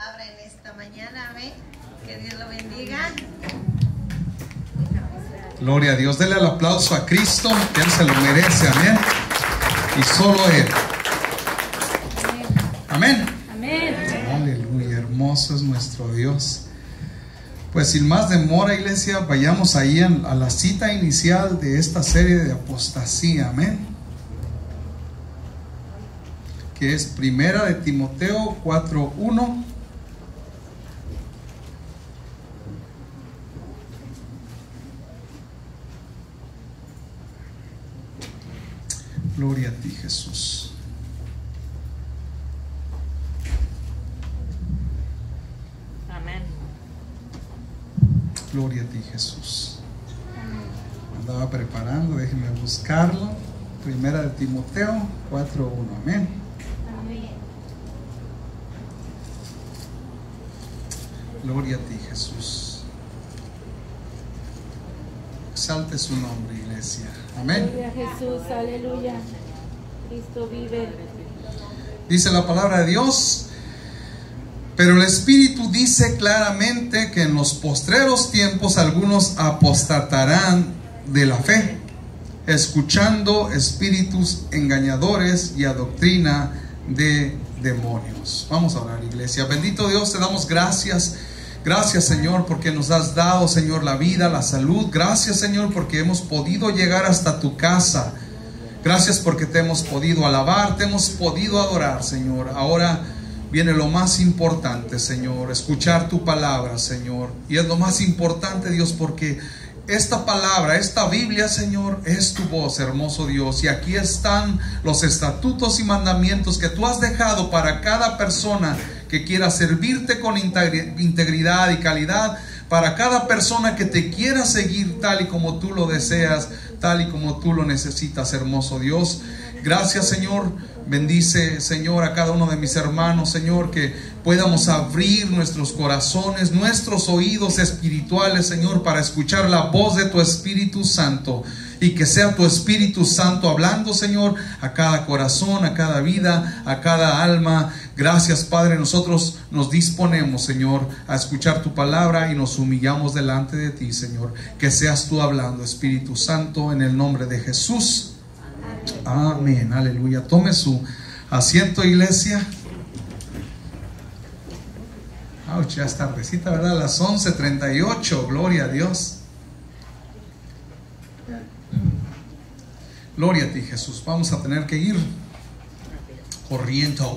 Abra en esta mañana, amén. Que Dios lo bendiga. Gloria a Dios. Dele el aplauso a Cristo, que Él se lo merece, amén. Y solo Él. Amén. Amén. Aleluya, hermoso es nuestro Dios. Pues sin más demora, iglesia, vayamos ahí a la cita inicial de esta serie de apostasía, amén. Que es Primera de Timoteo 4:1. Gloria a ti, Jesús. Amén. Gloria a ti, Jesús. Andaba preparando, déjenme buscarlo. Primera de Timoteo 4:1. Amén. Gloria a ti, Jesús. Exalte su nombre, iglesia. Amén. Gloria a Jesús, aleluya. Cristo vive. Dice la palabra de Dios: pero el Espíritu dice claramente que en los postreros tiempos algunos apostatarán de la fe, escuchando espíritus engañadores y a doctrina de demonios. Vamos a orar, iglesia. Bendito Dios, te damos gracias. Gracias, Señor, porque nos has dado, Señor, la vida, la salud. Gracias, Señor, porque hemos podido llegar hasta tu casa. Gracias porque te hemos podido alabar, te hemos podido adorar, Señor. Ahora viene lo más importante, Señor, escuchar tu palabra, Señor. Y es lo más importante, Dios, porque esta palabra, esta Biblia, Señor, es tu voz, hermoso Dios. Y aquí están los estatutos y mandamientos que tú has dejado para cada persona que quiera servirte con integridad y calidad, para cada persona que te quiera seguir tal y como tú lo deseas, tal y como tú lo necesitas, hermoso Dios. Gracias, Señor. Bendice, Señor, a cada uno de mis hermanos, Señor, que podamos abrir nuestros corazones, nuestros oídos espirituales, Señor, para escuchar la voz de tu Espíritu Santo. Y que sea tu Espíritu Santo hablando, Señor, a cada corazón, a cada vida, a cada alma. Gracias, Padre. Nosotros nos disponemos, Señor, a escuchar tu palabra y nos humillamos delante de ti, Señor. Que seas tú hablando, Espíritu Santo, en el nombre de Jesús. Amén. Aleluya. Tome su asiento, iglesia. Ya es tardecita, ¿verdad? Las 11:38. Gloria a Dios. Gloria a ti, Jesús. Vamos a tener que ir corriendo.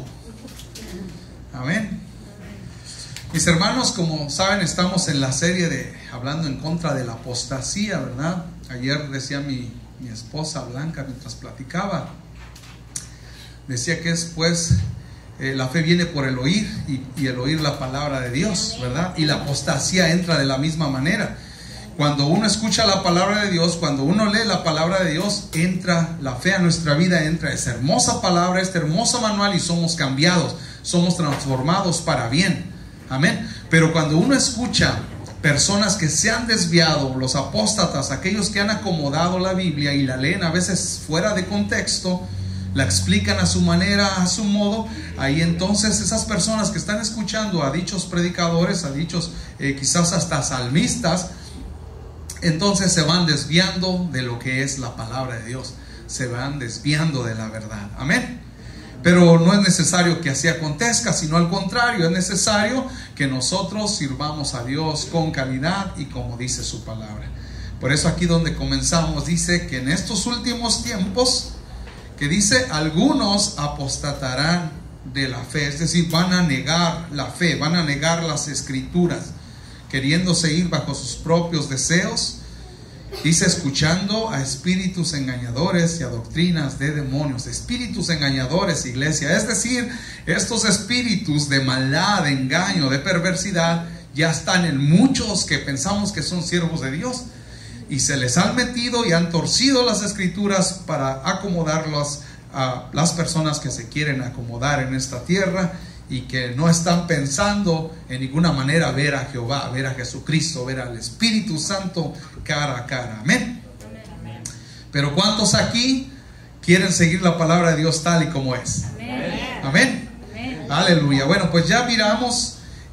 Amén. Mis hermanos, como saben, estamos en la serie de hablando en contra de la apostasía, ¿verdad? Ayer decía mi esposa Blanca mientras platicaba, decía que después la fe viene por el oír y el oír la palabra de Dios, ¿verdad? Y la apostasía entra de la misma manera. Cuando uno escucha la palabra de Dios, cuando uno lee la palabra de Dios, entra la fe a nuestra vida, entra esa hermosa palabra, este hermoso manual, y somos cambiados, somos transformados para bien. Amén. Pero cuando uno escucha personas que se han desviado, los apóstatas, aquellos que han acomodado la Biblia y la leen a veces fuera de contexto, la explican a su manera, a su modo, ahí entonces esas personas que están escuchando a dichos predicadores, a dichos quizás hasta salmistas, entonces se van desviando de lo que es la palabra de Dios, se van desviando de la verdad. Amén. Pero no es necesario que así acontezca, sino al contrario, es necesario que nosotros sirvamos a Dios con calidad y como dice su palabra. Por eso aquí donde comenzamos dice que en estos últimos tiempos, que dice algunos apostatarán de la fe, es decir, van a negar la fe, van a negar las escrituras, queriendo seguir bajo sus propios deseos. Dice, escuchando a espíritus engañadores y a doctrinas de demonios. Espíritus engañadores, iglesia. Es decir, estos espíritus de maldad, de engaño, de perversidad, ya están en muchos que pensamos que son siervos de Dios. Y se les han metido y han torcido las escrituras para acomodarlas a las personas que se quieren acomodar en esta tierra y que no están pensando en ninguna manera ver a Jehová, ver a Jesucristo, ver al Espíritu Santo cara a cara. Amén. Pero ¿cuántos aquí quieren seguir la palabra de Dios tal y como es? Amén. Amén. Aleluya. Bueno, pues ya miramos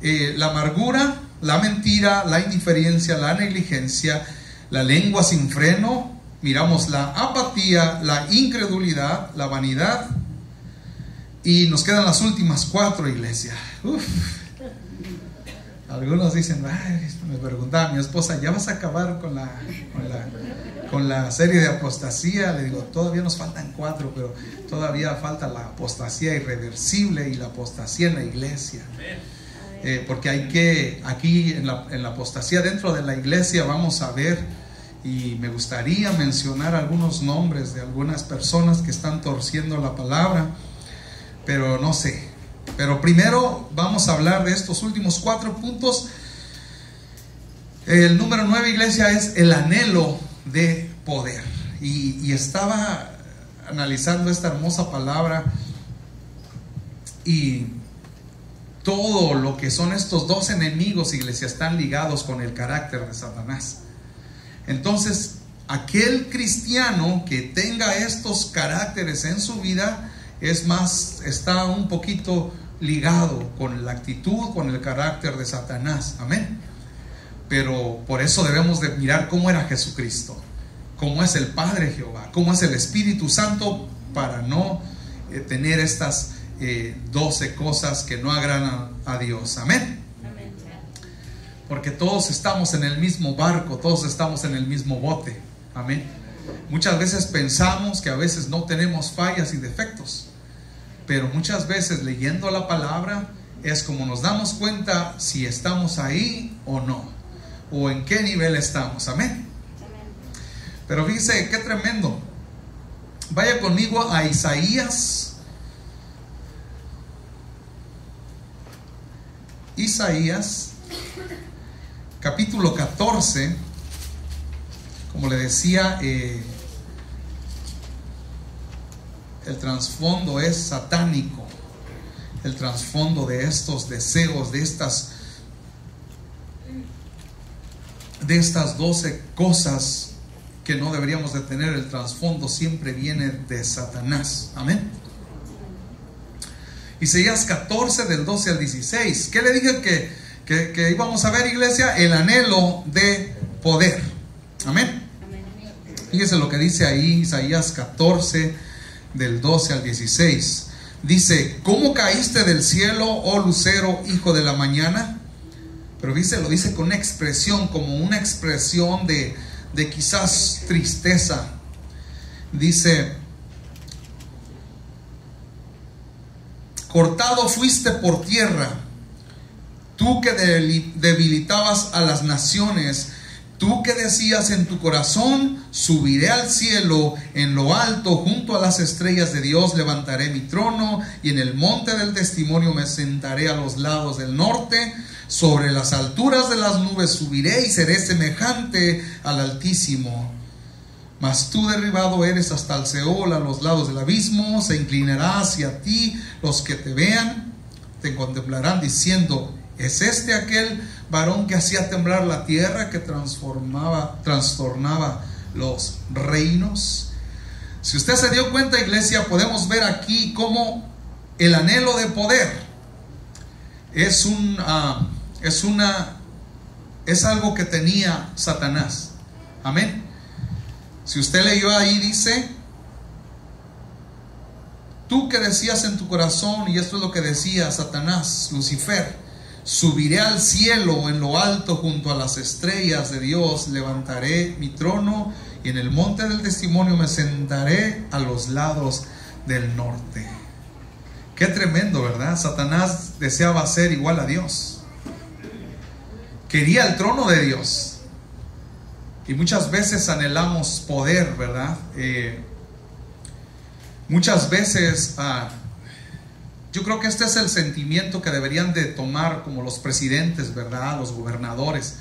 la amargura, la mentira, la indiferencia, la negligencia, la lengua sin freno. Miramos la apatía, la incredulidad, la vanidad. Y nos quedan las últimas 4, iglesia. Uf. Algunos dicen, ay, me preguntaba mi esposa, ¿ya vas a acabar con la serie de apostasía? Le digo, todavía nos faltan 4, pero todavía falta la apostasía irreversible y la apostasía en la iglesia. Porque hay que, aquí en la apostasía dentro de la iglesia vamos a ver, y me gustaría mencionar algunos nombres de algunas personas que están torciendo la palabra, pero no sé. Pero primero vamos a hablar de estos últimos 4 puntos. El número 9, iglesia, es el anhelo de poder. Y estaba analizando esta hermosa palabra y todo lo que son estos 2 enemigos, iglesia, están ligados con el carácter de Satanás. Entonces, aquel cristiano que tenga estos caracteres en su vida, es más, está un poquito ligado con la actitud, con el carácter de Satanás. Amén. Pero por eso debemos de mirar cómo era Jesucristo, cómo es el Padre Jehová, cómo es el Espíritu Santo, para no tener estas 12 cosas que no agradan a Dios. Amén. Porque todos estamos en el mismo barco, todos estamos en el mismo bote. Amén. Muchas veces pensamos que a veces no tenemos fallas y defectos, pero muchas veces leyendo la palabra es como nos damos cuenta si estamos ahí o no, o en qué nivel estamos. Amén. Pero fíjese qué tremendo. Vaya conmigo a Isaías. Isaías capítulo 14. Como le decía, el trasfondo es satánico. El trasfondo de estos deseos, de estas 12 cosas que no deberíamos de tener, el trasfondo siempre viene de Satanás. Amén. Isaías 14 del 12 al 16. ¿Qué le dije que íbamos a ver, iglesia? El anhelo de poder. Amén. Fíjese lo que dice ahí Isaías 14 del 12 al 16. Dice: ¿cómo caíste del cielo, oh lucero, hijo de la mañana? Pero dice, lo dice con una expresión, como una expresión de quizás tristeza. Dice: cortado fuiste por tierra, tú que debilitabas a las naciones, tú que decías en tu corazón: subiré al cielo, en lo alto, junto a las estrellas de Dios levantaré mi trono, y en el monte del testimonio me sentaré a los lados del norte. Sobre las alturas de las nubes subiré y seré semejante al Altísimo. Mas tú derribado eres hasta el Seol, a los lados del abismo. Se inclinará hacia ti los que te vean, te contemplarán diciendo: ¿es este aquel varón que hacía temblar la tierra, que trastornaba los reinos? Si usted se dio cuenta, iglesia, podemos ver aquí cómo el anhelo de poder es algo que tenía Satanás. Amén. Si usted leyó ahí, dice: tú que decías en tu corazón, y esto es lo que decía Satanás, Lucifer: subiré al cielo, en lo alto, junto a las estrellas de Dios levantaré mi trono, y en el monte del testimonio me sentaré a los lados del norte. Qué tremendo, ¿verdad? Satanás deseaba ser igual a Dios. Quería el trono de Dios. Y muchas veces anhelamos poder, ¿verdad? Muchas veces yo creo que este es el sentimiento que deberían de tomar como los presidentes, ¿verdad? Los gobernadores.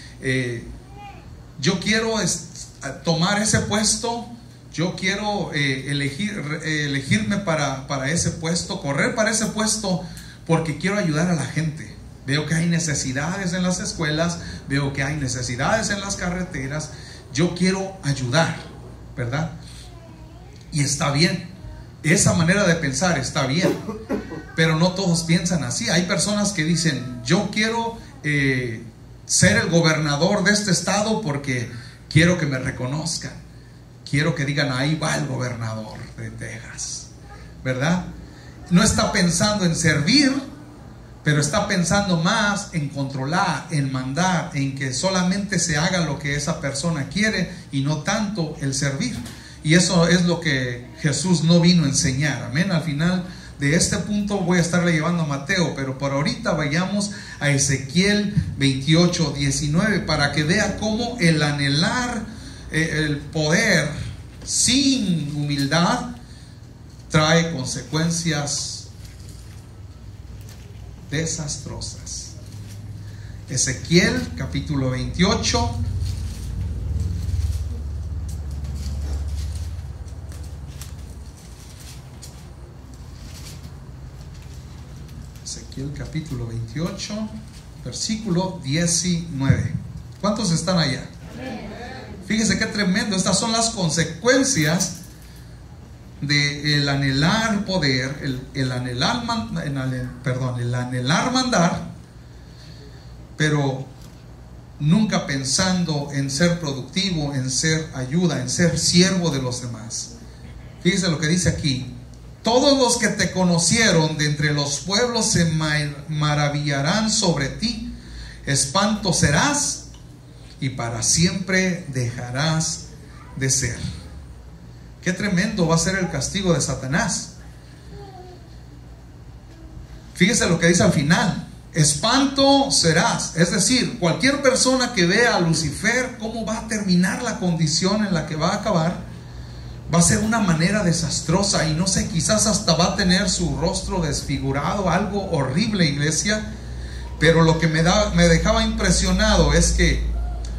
Yo quiero tomar ese puesto. Yo quiero elegirme para ese puesto, correr para ese puesto, porque quiero ayudar a la gente. Veo que hay necesidades en las escuelas, veo que hay necesidades en las carreteras. Yo quiero ayudar, ¿verdad? Y está bien. Esa manera de pensar está bien. pero no todos piensan así. Hay personas que dicen, yo quiero ser el gobernador de este estado porque quiero que me reconozcan, quiero que digan, ahí va el gobernador de Texas, ¿verdad? No está pensando en servir, pero está pensando más en controlar, en mandar, en que solamente se haga lo que esa persona quiere y no tanto el servir. Y eso es lo que Jesús no vino a enseñar. Amén. Al final de este punto voy a estarle llevando a Mateo, pero por ahorita vayamos a Ezequiel 28:19 para que vea cómo el anhelar el poder sin humildad trae consecuencias desastrosas. Ezequiel capítulo 28. Ezequiel capítulo 28, versículo 19. ¿Cuántos están allá? Fíjese qué tremendo. Estas son las consecuencias del anhelar poder, el anhelar mandar, pero nunca pensando en ser productivo, en ser ayuda, en ser siervo de los demás. Fíjese lo que dice aquí: todos los que te conocieron de entre los pueblos se maravillarán sobre ti, espanto serás y para siempre dejarás de ser. Qué tremendo va a ser el castigo de Satanás. Fíjese lo que dice al final: espanto serás. Es decir, cualquier persona que vea a Lucifer, cómo va a terminar la condición en la que va a acabar, va a ser una manera desastrosa, y no sé, quizás hasta va a tener su rostro desfigurado, algo horrible, iglesia. Pero lo que me dejaba impresionado es que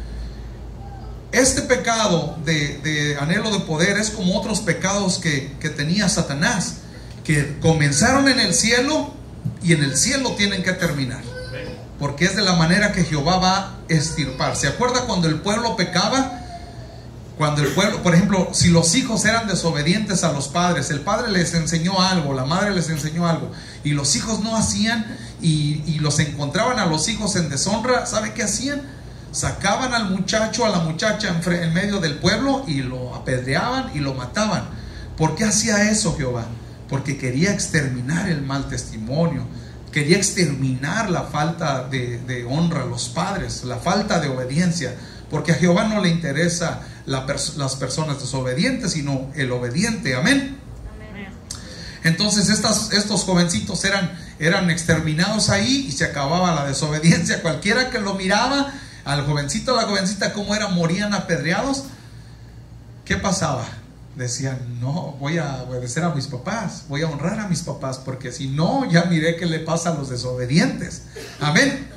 este pecado de anhelo de poder es como otros pecados que tenía Satanás, que comenzaron en el cielo y en el cielo tienen que terminar, porque es de la manera que Jehová va a extirpar. ¿Se acuerda cuando el pueblo pecaba? Cuando el pueblo, por ejemplo, si los hijos eran desobedientes a los padres, el padre les enseñó algo, la madre les enseñó algo, y los hijos no hacían, y los encontraban a los hijos en deshonra, ¿sabe qué hacían? Sacaban al muchacho, a la muchacha en medio del pueblo y lo apedreaban y lo mataban. ¿Por qué hacía eso Jehová? Porque quería exterminar el mal testimonio, quería exterminar la falta de honra a los padres, la falta de obediencia, porque a Jehová no le interesa las personas desobedientes, sino el obediente. Amén. Entonces estos jovencitos eran exterminados ahí y se acababa la desobediencia. Cualquiera que lo miraba, al jovencito o la jovencita, cómo morían apedreados, ¿qué pasaba? Decían, no, voy a obedecer a mis papás, voy a honrar a mis papás, porque si no, ya miré qué le pasa a los desobedientes. Amén.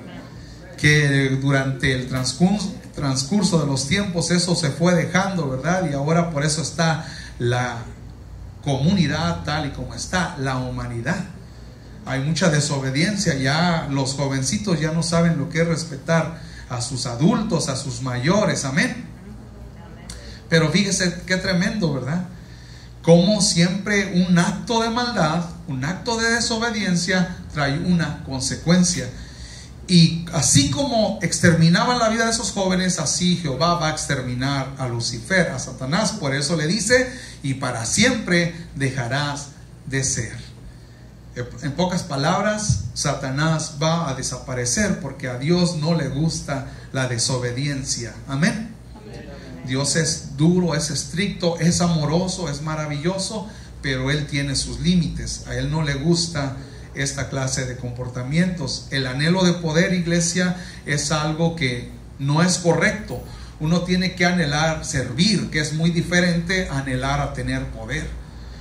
Que durante el transcurso de los tiempos eso se fue dejando, ¿verdad? Y ahora por eso está la comunidad tal y como está, la humanidad. Hay mucha desobediencia, ya los jovencitos ya no saben lo que es respetar a sus adultos, a sus mayores. Amén. Pero fíjese qué tremendo, ¿verdad? Como siempre un acto de maldad, un acto de desobediencia trae una consecuencia. Y así como exterminaban la vida de esos jóvenes, así Jehová va a exterminar a Lucifer, a Satanás. Por eso le dice: y para siempre dejarás de ser. En pocas palabras, Satanás va a desaparecer, porque a Dios no le gusta la desobediencia. Amén. Dios es duro, es estricto, es amoroso, es maravilloso, pero Él tiene sus límites. A Él no le gusta esta clase de comportamientos. El anhelo de poder, iglesia, es algo que no es correcto. Uno tiene que anhelar servir, que es muy diferente a anhelar a tener poder.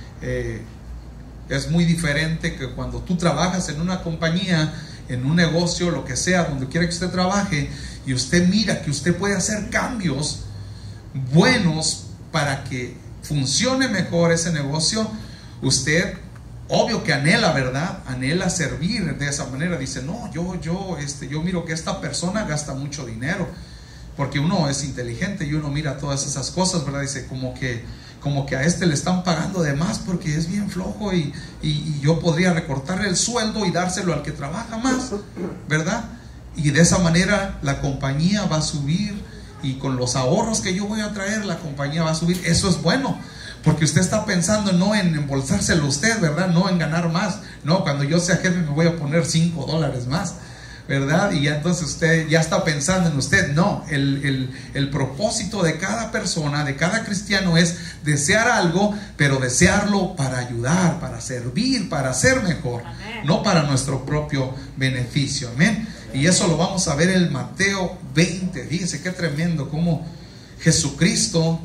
Es muy diferente que cuando tú trabajas en una compañía, en un negocio, lo que sea, donde quiera que usted trabaje, y usted mira que usted puede hacer cambios buenos para que funcione mejor ese negocio. Usted, obvio que anhela, ¿verdad? Anhela servir de esa manera. Dice, no, yo miro que esta persona gasta mucho dinero, porque uno es inteligente y uno mira todas esas cosas, ¿verdad? Dice, como que como que a este le están pagando de más porque es bien flojo y yo podría recortarle el sueldo y dárselo al que trabaja más, ¿verdad? Y de esa manera la compañía va a subir, y con los ahorros que yo voy a traer la compañía va a subir. Eso es bueno, porque usted está pensando no en embolsárselo usted, ¿verdad? No en ganar más. No, cuando yo sea jefe me voy a poner $5 más, ¿verdad? Y ya entonces usted ya está pensando en usted. No, el propósito de cada persona, de cada cristiano, es desear algo, pero desearlo para ayudar, para servir, para ser mejor. Amén. No para nuestro propio beneficio. Amén. Y eso lo vamos a ver en Mateo 20. Fíjense qué tremendo cómo Jesucristo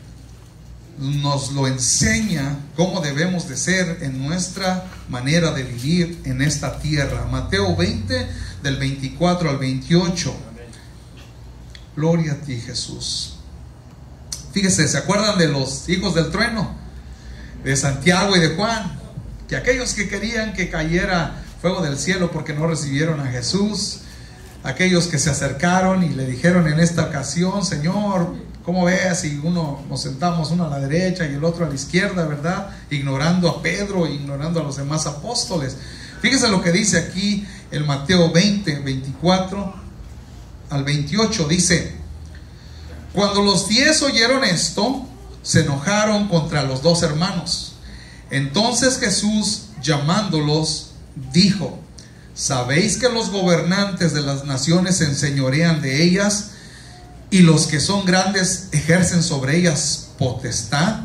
nos lo enseña, cómo debemos de ser en nuestra manera de vivir en esta tierra. Mateo 20, del 24 al 28. Gloria a ti, Jesús. Fíjese, ¿se acuerdan de los hijos del trueno? De Santiago y de Juan, que aquellos que querían que cayera fuego del cielo porque no recibieron a Jesús, aquellos que se acercaron y le dijeron en esta ocasión: Señor, ¿cómo ves si uno nos sentamos uno a la derecha y el otro a la izquierda, verdad? Ignorando a Pedro, ignorando a los demás apóstoles. Fíjese lo que dice aquí en Mateo 20, 24 al 28. Dice: cuando los 10 oyeron esto, se enojaron contra los 2 hermanos. Entonces Jesús, llamándolos, dijo: ¿sabéis que los gobernantes de las naciones se enseñorean de ellas, y los que son grandes ejercen sobre ellas potestad?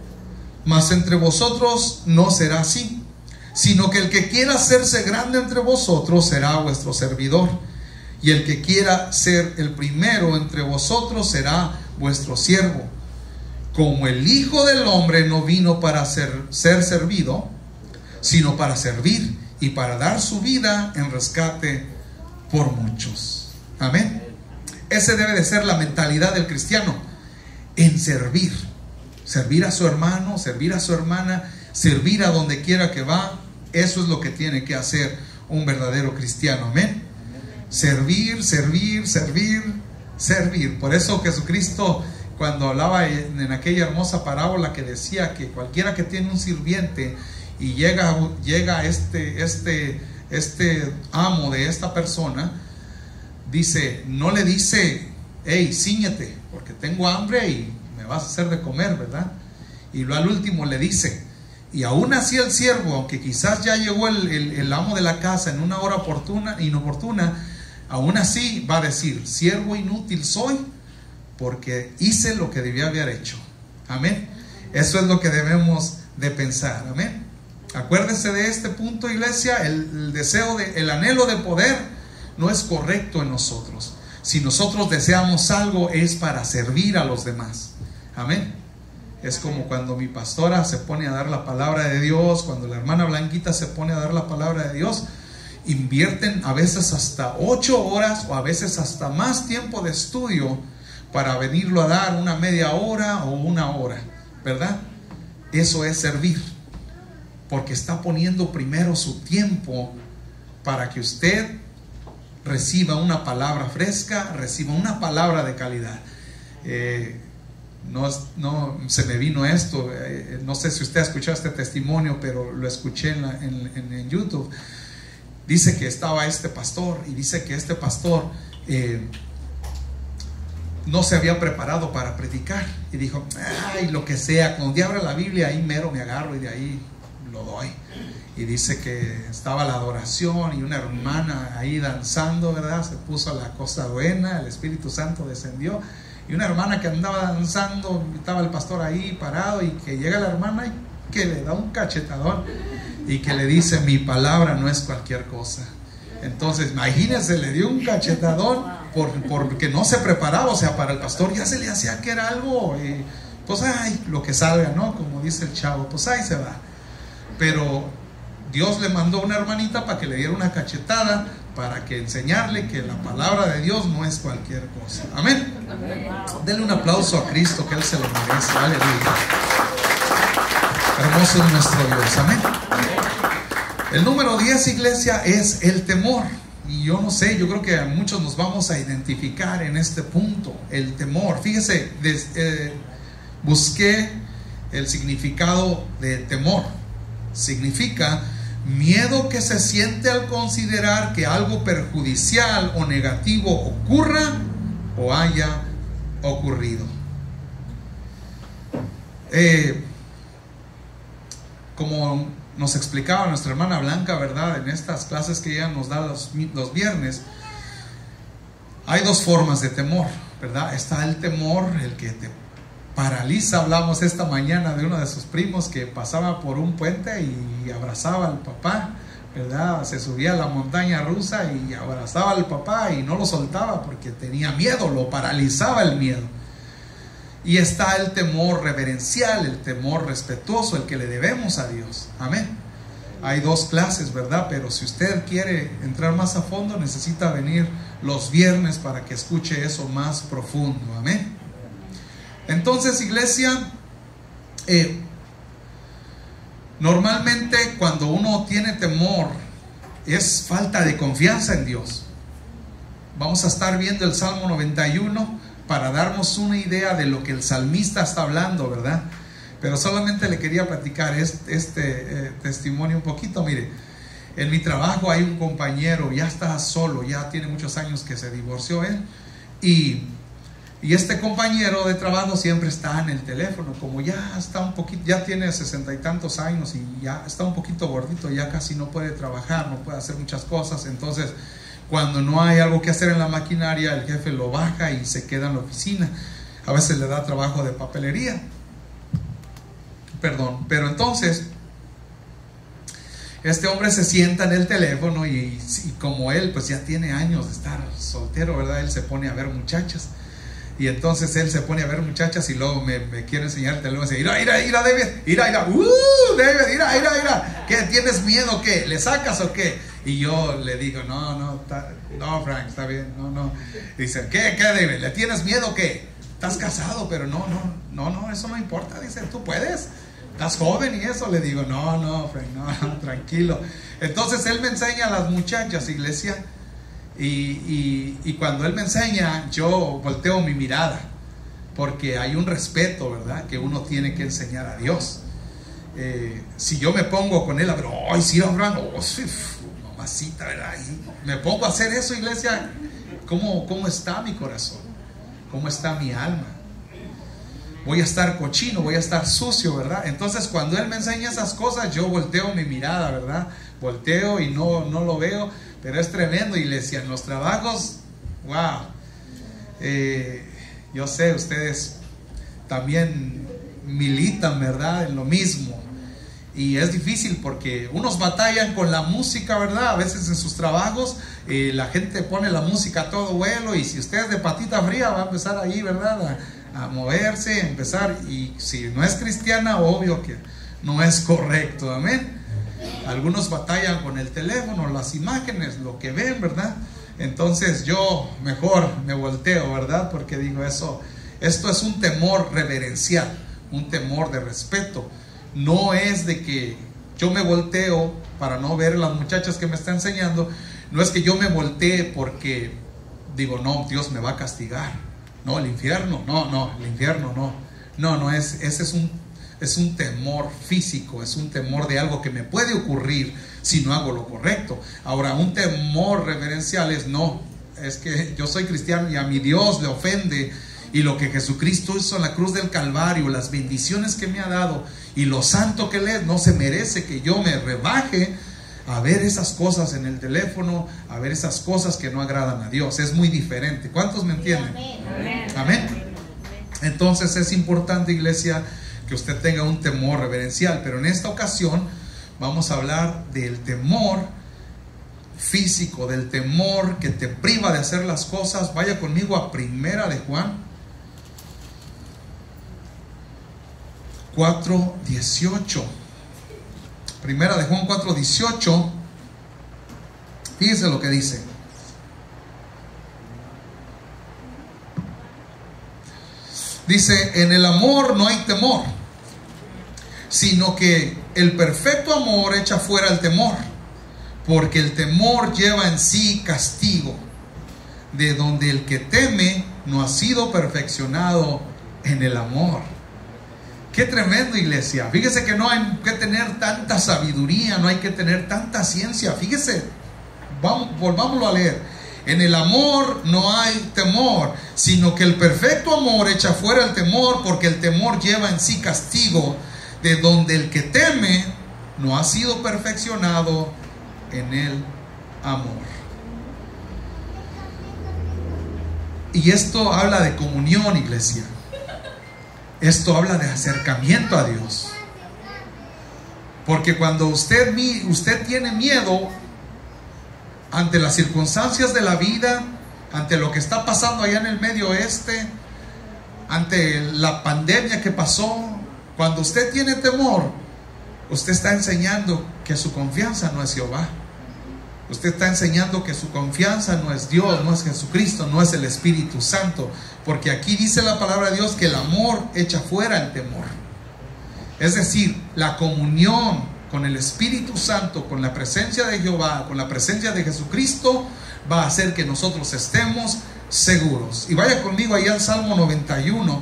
Mas entre vosotros no será así, sino que el que quiera hacerse grande entre vosotros será vuestro servidor, y el que quiera ser el primero entre vosotros será vuestro siervo. Como el Hijo del Hombre no vino para ser servido, sino para servir y para dar su vida en rescate por muchos. Amén. Ese debe de ser la mentalidad del cristiano, en servir. Servir a su hermano, servir a su hermana, servir a donde quiera que va. Eso es lo que tiene que hacer un verdadero cristiano. Amén. Servir, servir, servir, servir. Por eso Jesucristo, cuando hablaba en aquella hermosa parábola que decía que cualquiera que tiene un sirviente y llega este amo de esta persona, dice, no le dice: hey, cíñete porque tengo hambre y me vas a hacer de comer, ¿verdad? Y luego al último le dice, y aún así el siervo, aunque quizás ya llegó el amo de la casa en una hora inoportuna, aún así va a decir: siervo inútil soy, porque hice lo que debía haber hecho. Amén. Eso es lo que debemos de pensar. Amén. Acuérdese de este punto, iglesia. El anhelo de poder no es correcto en nosotros. Si nosotros deseamos algo, es para servir a los demás. Amén. Es como cuando mi pastora se pone a dar la palabra de Dios, cuando la hermana Blanquita se pone a dar la palabra de Dios, invierten a veces hasta 8 horas o a veces hasta más tiempo de estudio para venirlo a dar una media hora o una hora, ¿verdad? Eso es servir, porque está poniendo primero su tiempo para que usted reciba una palabra fresca, reciba una palabra de calidad. No se me vino esto, no sé si usted ha escuchado este testimonio, pero lo escuché en YouTube. Dice que estaba este pastor, y dice que este pastor no se había preparado para predicar, y dijo: ay, lo que sea, cuando Dios abra la Biblia, ahí mero me agarro y de ahí lo doy. Y dice que estaba la adoración y una hermana ahí danzando, ¿verdad? Se puso la cosa buena, el Espíritu Santo descendió, y una hermana que andaba danzando, estaba el pastor ahí parado, y que llega la hermana y que le da un cachetadón y que le dice: mi palabra no es cualquier cosa. Entonces imagínense, le dio un cachetadón porque no se preparaba. O sea, para el pastor ya se le hacía que era algo, pues ay, lo que salga, ¿no? Como dice el chavo, pues ahí se va. Pero Dios le mandó una hermanita para que le diera una cachetada, para que enseñarle que la palabra de Dios no es cualquier cosa. Amén. Denle un aplauso a Cristo, que Él se lo merece. Aleluya. Hermoso es nuestro Dios. Amén. El número 10, iglesia, es el temor. Y yo no sé, yo creo que a muchos nos vamos a identificar en este punto, el temor. Fíjese, busqué el significado de temor. Significa miedo que se siente al considerar que algo perjudicial o negativo ocurra o haya ocurrido. Como nos explicaba nuestra hermana Blanca, ¿verdad? En estas clases que ella nos da los viernes, hay dos formas de temor, ¿verdad? Está el temor, el que te paraliza. Hablamos esta mañana de uno de sus primos que pasaba por un puente y abrazaba al papá, ¿verdad? Se subía a la montaña rusa y abrazaba al papá y no lo soltaba porque tenía miedo, lo paralizaba el miedo. Y está el temor reverencial, el temor respetuoso, el que le debemos a Dios. Amén. Hay dos clases, ¿verdad? Pero si usted quiere entrar más a fondo, necesita venir los viernes para que escuche eso más profundo. Amén. Entonces, iglesia, normalmente cuando uno tiene temor es falta de confianza en Dios. Vamos a estar viendo el Salmo 91 para darnos una idea de lo que el salmista está hablando, ¿verdad? Pero solamente le quería platicar este testimonio un poquito. Mire, en mi trabajo hay un compañero, ya está solo, ya tiene muchos años que se divorció él, y este compañero de trabajo siempre está en el teléfono. Como ya está un poquito, ya tiene 60 y tantos años y ya está un poquito gordito, ya casi no puede trabajar, no puede hacer muchas cosas. Entonces, cuando no hay algo que hacer en la maquinaria, el jefe lo baja y se queda en la oficina. A veces le da trabajo de papelería. Pero entonces este hombre se sienta en el teléfono y como él pues ya tiene años de estar soltero, ¿verdad? Él se pone a ver muchachas. Y entonces él se pone a ver muchachas y luego me quiere enseñar el teléfono y dice: David, David, mira, ¿qué? ¿Tienes miedo? ¿Qué? ¿Le sacas o qué? Y yo le digo: no, Frank, está bien, no. Dice: ¿qué, David? ¿Le tienes miedo o qué? Estás casado, pero no, eso no importa. Dice: tú puedes, estás joven y eso. Le digo: no, Frank, no, tranquilo. Entonces él me enseña a las muchachas, iglesia. Y cuando él me enseña, yo volteo mi mirada, porque hay un respeto, ¿verdad?, que uno tiene que enseñar a Dios. Si yo me pongo con él a ver: ¡ay, sí, Abraham! ¡Oh, sí, mamacita!, ¿verdad? Y me pongo a hacer eso, iglesia. ¿Cómo está mi corazón? ¿Cómo está mi alma? Voy a estar cochino, voy a estar sucio, ¿verdad? Entonces, cuando él me enseña esas cosas, yo volteo mi mirada, ¿verdad? Volteo y no lo veo. Pero es tremendo, iglesia. En los trabajos, wow. Yo sé, ustedes también militan, ¿verdad?, en lo mismo. Y es difícil porque unos batallan con la música, ¿verdad? A veces en sus trabajos la gente pone la música a todo vuelo, y si usted es de patita fría va a empezar ahí, ¿verdad?, a moverse, a empezar. Y si no es cristiana, obvio que no es correcto. Amén. Algunos batallan con el teléfono, las imágenes, lo que ven, ¿verdad? Entonces yo mejor me volteo, ¿verdad? Porque digo, esto es un temor reverencial, un temor de respeto. No es de que yo me volteo para no ver a las muchachas que me está enseñando. No es que yo me voltee porque digo: no, Dios me va a castigar. No, el infierno, no, el infierno no. No, ese es un temor físico, es un temor de algo que me puede ocurrir si no hago lo correcto. Ahora, un temor reverencial es que yo soy cristiano y a mi Dios le ofende, y lo que Jesucristo hizo en la cruz del Calvario, las bendiciones que me ha dado y lo santo que Él es, no se merece que yo me rebaje a ver esas cosas en el teléfono, a ver esas cosas que no agradan a Dios. Es muy diferente. ¿Cuántos me entienden? Amén. Entonces es importante, iglesia, que usted tenga un temor reverencial. Pero en esta ocasión vamos a hablar del temor físico, del temor que te priva de hacer las cosas. Vaya conmigo a Primera de Juan 4:18. Primera de Juan 4:18. Fíjese lo que dice. Dice: en el amor no hay temor, sino que el perfecto amor echa fuera el temor, porque el temor lleva en sí castigo, de donde el que teme no ha sido perfeccionado en el amor. Qué tremendo, iglesia. Fíjese que no hay que tener tanta sabiduría, no hay que tener tanta ciencia. Fíjese, volvámoslo a leer. En el amor no hay temor, sino que el perfecto amor echa fuera el temor, porque el temor lleva en sí castigo, de donde el que teme no ha sido perfeccionado en el amor. Y esto habla de comunión, iglesia. Esto habla de acercamiento a Dios. Porque cuando usted tiene miedo ante las circunstancias de la vida, ante lo que está pasando allá en el Medio Oeste, ante la pandemia que pasó, cuando usted tiene temor, usted está enseñando que su confianza no es Jehová. Usted está enseñando que su confianza no es Dios, no es Jesucristo, no es el Espíritu Santo. Porque aquí dice la palabra de Dios que el amor echa fuera el temor. Es decir, la comunión con el Espíritu Santo, con la presencia de Jehová, con la presencia de Jesucristo, va a hacer que nosotros estemos seguros. Y vaya conmigo ahí al Salmo 91.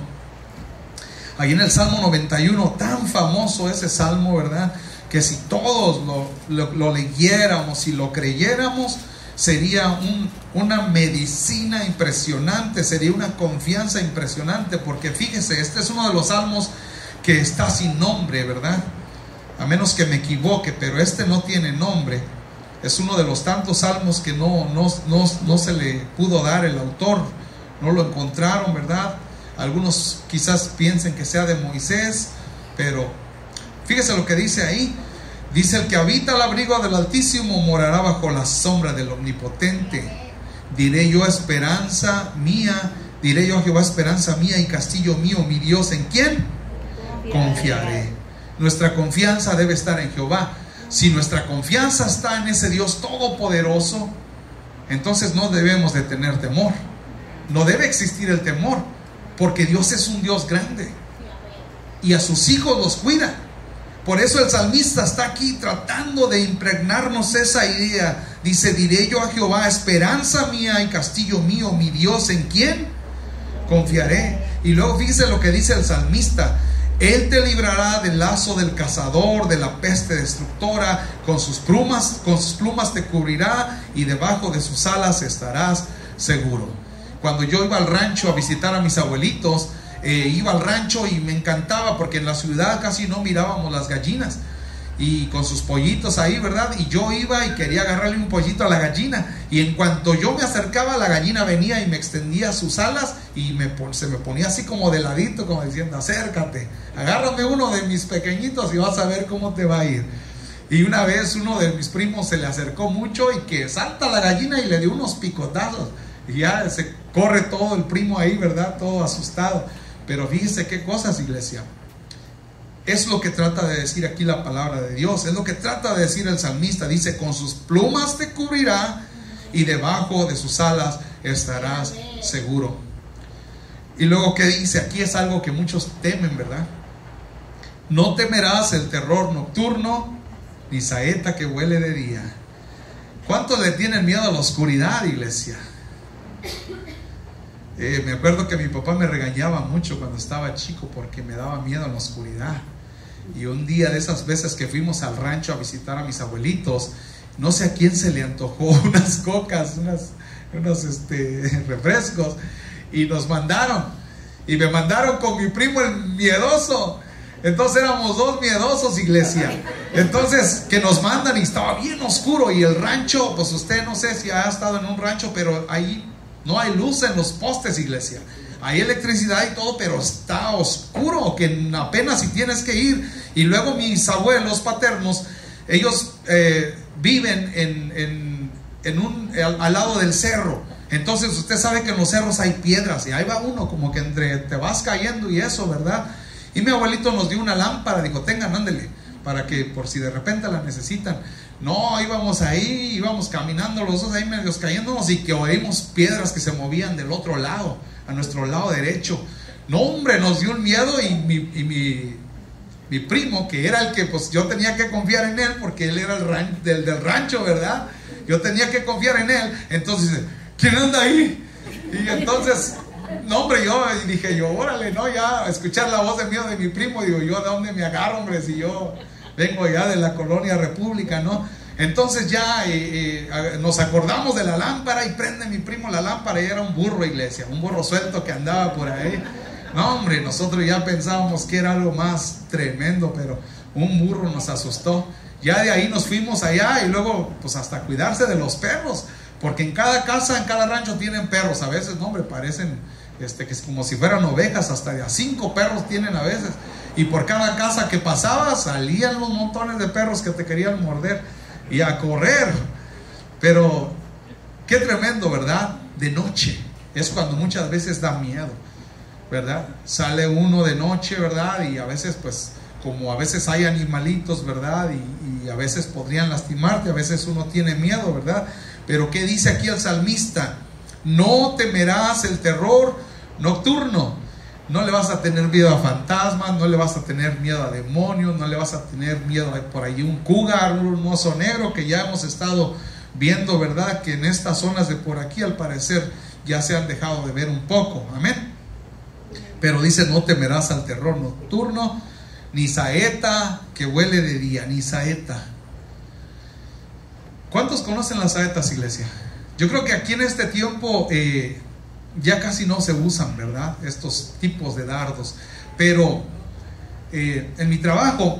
Ahí en el Salmo 91, tan famoso ese salmo, ¿verdad? Que si todos lo leyéramos, si lo creyéramos, sería una medicina impresionante, sería una confianza impresionante. Porque fíjese, este es uno de los salmos que está sin nombre, ¿verdad? A menos que me equivoque, pero este no tiene nombre. Es uno de los tantos salmos que no se le pudo dar el autor, no lo encontraron, ¿verdad? Algunos quizás piensen que sea de Moisés, pero fíjese lo que dice ahí. Dice: el que habita al abrigo del Altísimo morará bajo la sombra del Omnipotente. Diré yo esperanza mía, diré yo a Jehová esperanza mía y castillo mío, mi Dios, ¿en quién confiaré? Nuestra confianza debe estar en Jehová. Si nuestra confianza está en ese Dios todopoderoso, entonces no debemos de tener temor. No debe existir el temor, porque Dios es un Dios grande y a sus hijos los cuida. Por eso el salmista está aquí tratando de impregnarnos esa idea. Dice: diré yo a Jehová esperanza mía y castillo mío, mi Dios, ¿en quién confiaré? Y luego fíjese lo que dice el salmista: Él te librará del lazo del cazador, de la peste destructora, con sus plumas te cubrirá, y debajo de sus alas estarás seguro. Cuando yo iba al rancho a visitar a mis abuelitos, iba al rancho y me encantaba, porque en la ciudad casi no mirábamos las gallinas, y con sus pollitos ahí, ¿verdad? Y yo iba y quería agarrarle un pollito a la gallina, y en cuanto yo me acercaba, la gallina venía y me extendía sus alas y se me ponía así como de ladito, como diciendo: acércate, agárrame uno de mis pequeñitos y vas a ver cómo te va a ir. Y una vez uno de mis primos se le acercó mucho y que salta la gallina y le dio unos picotazos, y ya se corre todo el primo ahí, ¿verdad? Todo asustado. Pero fíjese qué cosas, iglesia. Es lo que trata de decir aquí la palabra de Dios. Es lo que trata de decir el salmista. Dice: con sus plumas te cubrirá y debajo de sus alas estarás seguro. Y luego, ¿qué dice? Aquí es algo que muchos temen, ¿verdad? No temerás el terror nocturno, ni saeta que huele de día. ¿Cuántos le tienen miedo a la oscuridad, iglesia? Me acuerdo que mi papá me regañaba mucho cuando estaba chico, porque me daba miedo a la oscuridad. Y un día de esas veces que fuimos al rancho a visitar a mis abuelitos, no sé a quién se le antojó unas cocas, unos refrescos, y nos mandaron, y me mandaron con mi primo el miedoso. Entonces éramos dos miedosos, iglesia. Entonces que nos mandan y estaba bien oscuro, y el rancho, pues usted no sé si ha estado en un rancho, pero ahí no hay luz en los postes, iglesia. Hay electricidad y todo, pero está oscuro, que apenas si tienes que ir. Y luego mis abuelos paternos, ellos viven al lado del cerro. Entonces usted sabe que en los cerros hay piedras, y ahí va uno como que entre te vas cayendo y eso, ¿verdad? Y mi abuelito nos dio una lámpara, dijo: tengan, ándele, para que por si de repente la necesitan. No, íbamos ahí, íbamos caminando los dos ahí medios cayéndonos, y que oímos piedras que se movían del otro lado, a nuestro lado derecho. No, hombre, nos dio un miedo. Y mi primo, que era el que pues yo tenía que confiar en él, porque él era del rancho, ¿verdad? Yo tenía que confiar en él. Entonces dice: ¿quién anda ahí? Y entonces No, hombre, yo dije yo, órale, no, ya escuchar la voz de mi primo, digo yo, ¿de dónde me agarro, hombre? Si yo vengo ya de la colonia República, ¿no? Entonces ya nos acordamos de la lámpara y prende mi primo la lámpara y era un burro, iglesia, un burro suelto que andaba por ahí. No, hombre, nosotros ya pensábamos que era algo más tremendo, pero un burro nos asustó. Ya de ahí nos fuimos allá y luego pues hasta cuidarse de los perros, porque en cada casa, en cada rancho tienen perros. A veces, no, hombre, parecen que es como si fueran ovejas, hasta de a 5 perros tienen a veces. Y por cada casa que pasaba salían los montones de perros que te querían morder y a correr. Pero qué tremendo, ¿verdad? De noche es cuando muchas veces da miedo, ¿verdad? Sale uno de noche, ¿verdad? Y a veces pues como a veces hay animalitos, ¿verdad? Y a veces podrían lastimarte, a veces uno tiene miedo, ¿verdad? Pero ¿qué dice aquí el salmista? No temerás el terror nocturno. No le vas a tener miedo a fantasmas, no le vas a tener miedo a demonios, no le vas a tener miedo a por ahí un cougar, un oso negro que ya hemos estado viendo, ¿verdad? Que en estas zonas de por aquí al parecer ya se han dejado de ver un poco, amén. Pero dice, no temerás al terror nocturno, ni saeta que huele de día, ni saeta. ¿Cuántos conocen las saetas, iglesia? Yo creo que aquí en este tiempo ya casi no se usan, ¿verdad? Estos tipos de dardos. Pero en mi trabajo,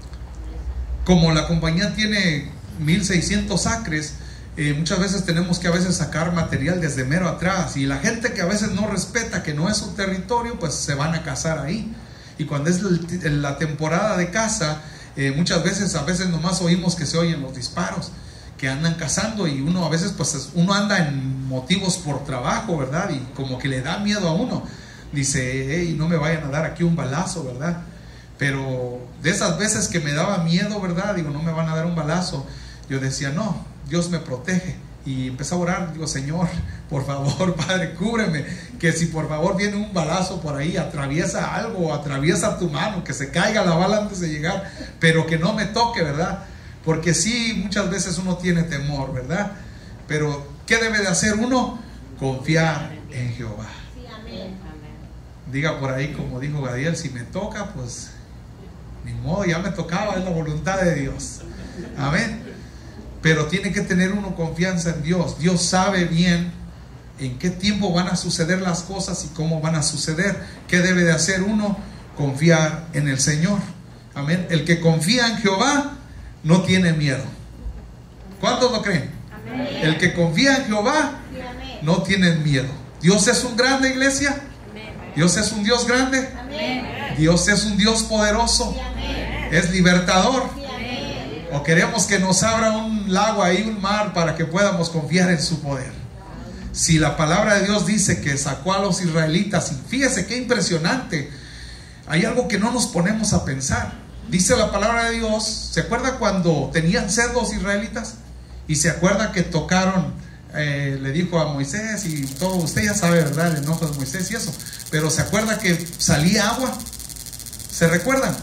como la compañía tiene 1600 acres, muchas veces tenemos que a veces sacar material desde mero atrás, y la gente que a veces no respeta que no es su territorio, pues se van a cazar ahí. Y cuando es la temporada de caza, muchas veces, a veces nomás oímos que se oyen los disparos, que andan cazando, y uno a veces pues uno anda en motivos por trabajo, ¿verdad? Y como que le da miedo a uno, dice, hey, no me vayan a dar aquí un balazo, ¿verdad? Pero de esas veces que me daba miedo, ¿verdad? Digo, no me van a dar un balazo, yo decía, no, Dios me protege. Y empecé a orar, digo, Señor, por favor, Padre, cúbreme, que si por favor viene un balazo por ahí, atraviesa algo, atraviesa tu mano, que se caiga la bala antes de llegar, pero que no me toque, ¿verdad? Porque sí, muchas veces uno tiene temor, ¿verdad? Pero ¿qué debe de hacer uno? Confiar en Jehová. Sí, amén. Diga por ahí, como dijo Gadiel, si me toca, pues ni modo, ya me tocaba, es la voluntad de Dios. Amén. Pero tiene que tener uno confianza en Dios. Dios sabe bien en qué tiempo van a suceder las cosas y cómo van a suceder. ¿Qué debe de hacer uno? Confiar en el Señor. Amén. El que confía en Jehová no tiene miedo. ¿Cuántos lo creen? Amén. El que confía en Jehová Sí, amén. no tiene miedo. Dios es un grande, iglesia. Amén. Dios es un Dios grande. Amén. Dios es un Dios poderoso. Sí, amén. Es libertador. Sí, amén. O queremos que nos abra un lago ahí, un mar, para que podamos confiar en su poder. Si la palabra de Dios dice que sacó a los israelitas, y fíjese qué impresionante, hay algo que no nos ponemos a pensar. Dice la palabra de Dios, ¿se acuerda cuando tenían sed los israelitas? Y se acuerda que tocaron, le dijo a Moisés y todo, usted ya sabe, ¿verdad? El enojo de Moisés y eso. Pero ¿se acuerda que salía agua? ¿Se recuerdan?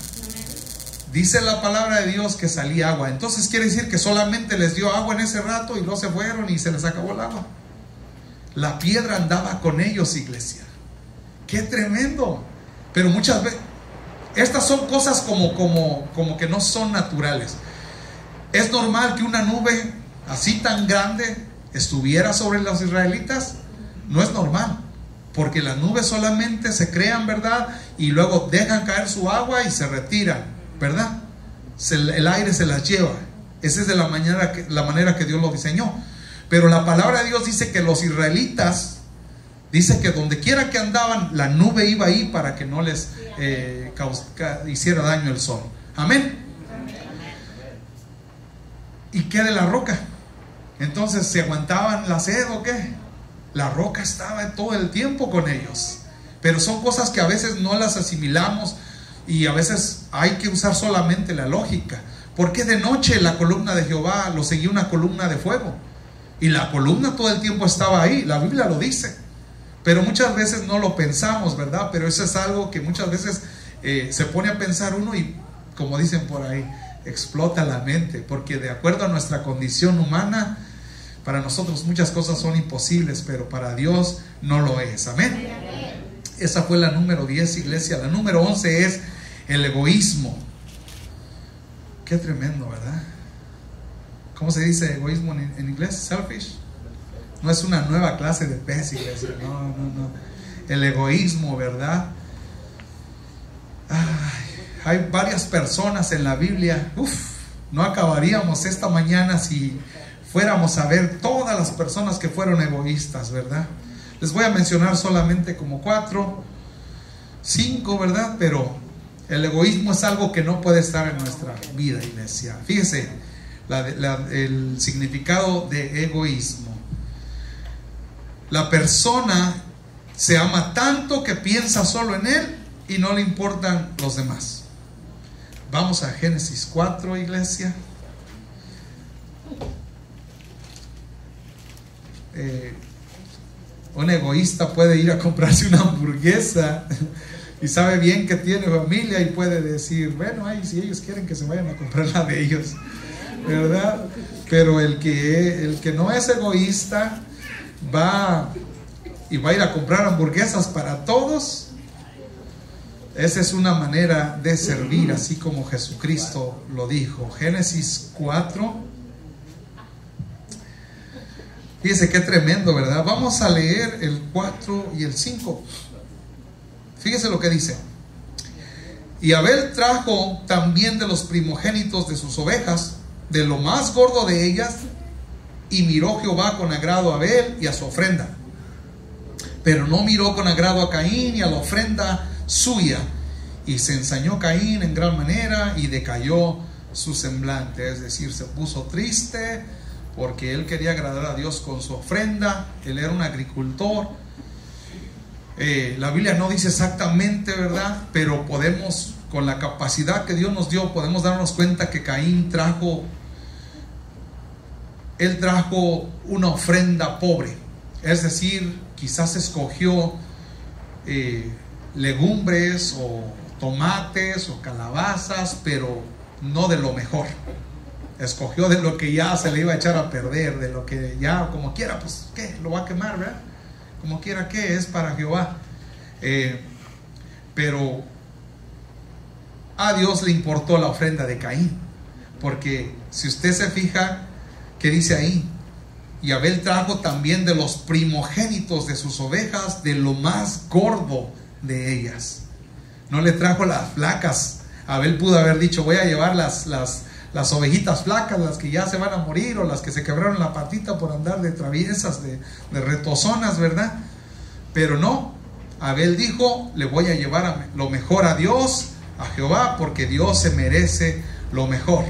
Dice la palabra de Dios que salía agua. Entonces quiere decir que solamente les dio agua en ese rato y luego se fueron y se les acabó el agua. La piedra andaba con ellos, iglesia. ¡Qué tremendo! Pero muchas veces estas son cosas como que no son naturales. ¿Es normal que una nube así tan grande estuviera sobre los israelitas? No es normal, porque las nubes solamente se crean, ¿verdad? Y luego dejan caer su agua y se retiran, ¿verdad? El aire se las lleva. Esa es de la manera que Dios lo diseñó. Pero la palabra de Dios dice que los israelitas, dice que donde quiera que andaban, la nube iba ahí para que no les hiciera daño el sol. Amén. ¿Y qué de la roca? Entonces, ¿se aguantaban la sed o qué? La roca estaba todo el tiempo con ellos. Pero son cosas que a veces no las asimilamos y a veces hay que usar solamente la lógica. Porque de noche la columna de Jehová lo seguía una columna de fuego. Y la columna todo el tiempo estaba ahí. La Biblia lo dice. Pero muchas veces no lo pensamos, ¿verdad? Pero eso es algo que muchas veces se pone a pensar uno y, como dicen por ahí, explota la mente. Porque de acuerdo a nuestra condición humana, para nosotros muchas cosas son imposibles, pero para Dios no lo es. Amén. Esa fue la número 10, iglesia. La número 11 es el egoísmo. Qué tremendo, ¿verdad? ¿Cómo se dice egoísmo en inglés? Selfish. No es una nueva clase de pez, iglesia. No. El egoísmo, ¿verdad? Hay varias personas en la Biblia. No acabaríamos esta mañana si fuéramos a ver todas las personas que fueron egoístas, ¿verdad? Les voy a mencionar solamente como 4, 5, ¿verdad? Pero el egoísmo es algo que no puede estar en nuestra vida, iglesia. Fíjese el significado de egoísmo. La persona se ama tanto que piensa solo en él y no le importan los demás. Vamos a Génesis 4, iglesia. Un egoísta puede ir a comprarse una hamburguesa y sabe bien que tiene familia y puede decir, bueno, si ellos quieren que se vayan a comprar la de ellos, ¿verdad? Pero el que no es egoísta va a ir a comprar hamburguesas para todos. Esa es una manera de servir, así como Jesucristo lo dijo. Génesis 4. Fíjese qué tremendo, ¿verdad? Vamos a leer el 4 y el 5. Fíjese lo que dice. Y Abel trajo también de los primogénitos de sus ovejas, de lo más gordo de ellas, y miró Jehová con agrado a Abel y a su ofrenda. Pero no miró con agrado a Caín y a la ofrenda suya. Y se ensañó Caín en gran manera y decayó su semblante. Es decir, se puso triste porque él quería agradar a Dios con su ofrenda. Él era un agricultor. La Biblia no dice exactamente, ¿verdad? Pero podemos, con la capacidad que Dios nos dio, podemos darnos cuenta que Caín trajo una ofrenda pobre. Es decir, quizás escogió legumbres o tomates o calabazas, pero no de lo mejor. Escogió de lo que ya se le iba a echar a perder, de lo que ya, como quiera, pues, ¿qué? Lo va a quemar, ¿verdad? Como quiera, ¿qué? Es para Jehová. Pero a Dios le importó la ofrenda de Caín, porque si usted se fija, ¿qué dice ahí? Y Abel trajo también de los primogénitos de sus ovejas, de lo más gordo de ellas. No le trajo las flacas. Abel pudo haber dicho, voy a llevar las ovejitas flacas, las que ya se van a morir, o las que se quebraron la patita por andar de traviesas, de retozonas, ¿verdad? Pero no, Abel dijo, le voy a llevar lo mejor a Dios, a Jehová, porque Dios se merece lo mejor.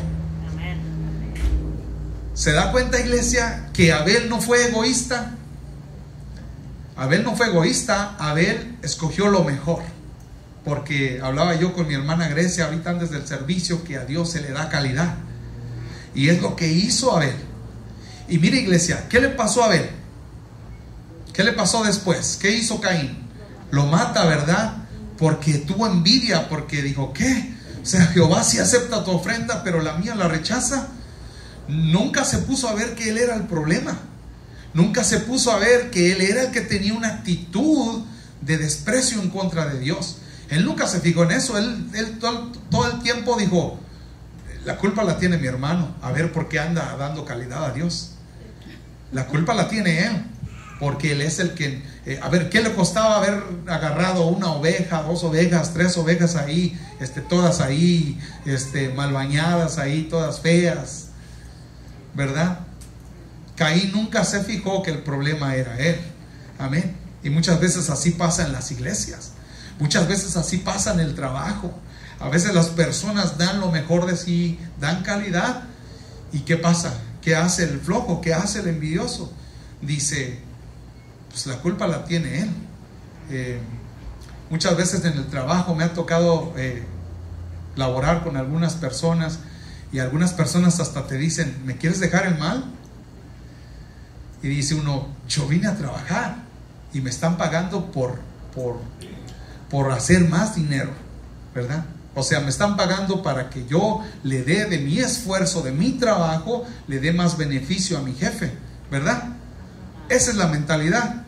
¿Se da cuenta, iglesia, que Abel no fue egoísta? Abel no fue egoísta. Abel escogió lo mejor. Porque hablaba yo con mi hermana Grecia ahorita antes del servicio, que a Dios se le da calidad. Y es lo que hizo Abel. Y mire, iglesia, ¿qué le pasó a Abel? ¿Qué le pasó después? ¿Qué hizo Caín? Lo mata, ¿verdad? Porque tuvo envidia, porque dijo, ¿qué? O sea, Jehová sí acepta tu ofrenda, pero la mía la rechaza. Nunca se puso a ver que él era el problema. Nunca se puso a ver que él era el que tenía una actitud de desprecio en contra de Dios. Él nunca se fijó en eso. Él todo el tiempo dijo, la culpa la tiene mi hermano. A ver por qué anda dando calidad a Dios. La culpa la tiene él, porque él es el que... a ver, ¿qué le costaba haber agarrado una oveja, 2 ovejas, 3 ovejas ahí, todas ahí, mal bañadas ahí, todas feas, ¿verdad? Caín nunca se fijó que el problema era él. Amén. Y muchas veces así pasa en las iglesias. Muchas veces así pasa en el trabajo. A veces las personas dan lo mejor de sí, dan calidad. ¿Y qué pasa? ¿Qué hace el flojo? ¿Qué hace el envidioso? Dice, pues la culpa la tiene él. Muchas veces en el trabajo me ha tocado laborar con algunas personas, y algunas personas hasta te dicen, ¿me quieres dejar en mal? Y dice uno, yo vine a trabajar y me están pagando por hacer más dinero, ¿verdad? O sea, me están pagando para que yo le dé de mi esfuerzo, de mi trabajo, le dé más beneficio a mi jefe, ¿verdad? Esa es la mentalidad.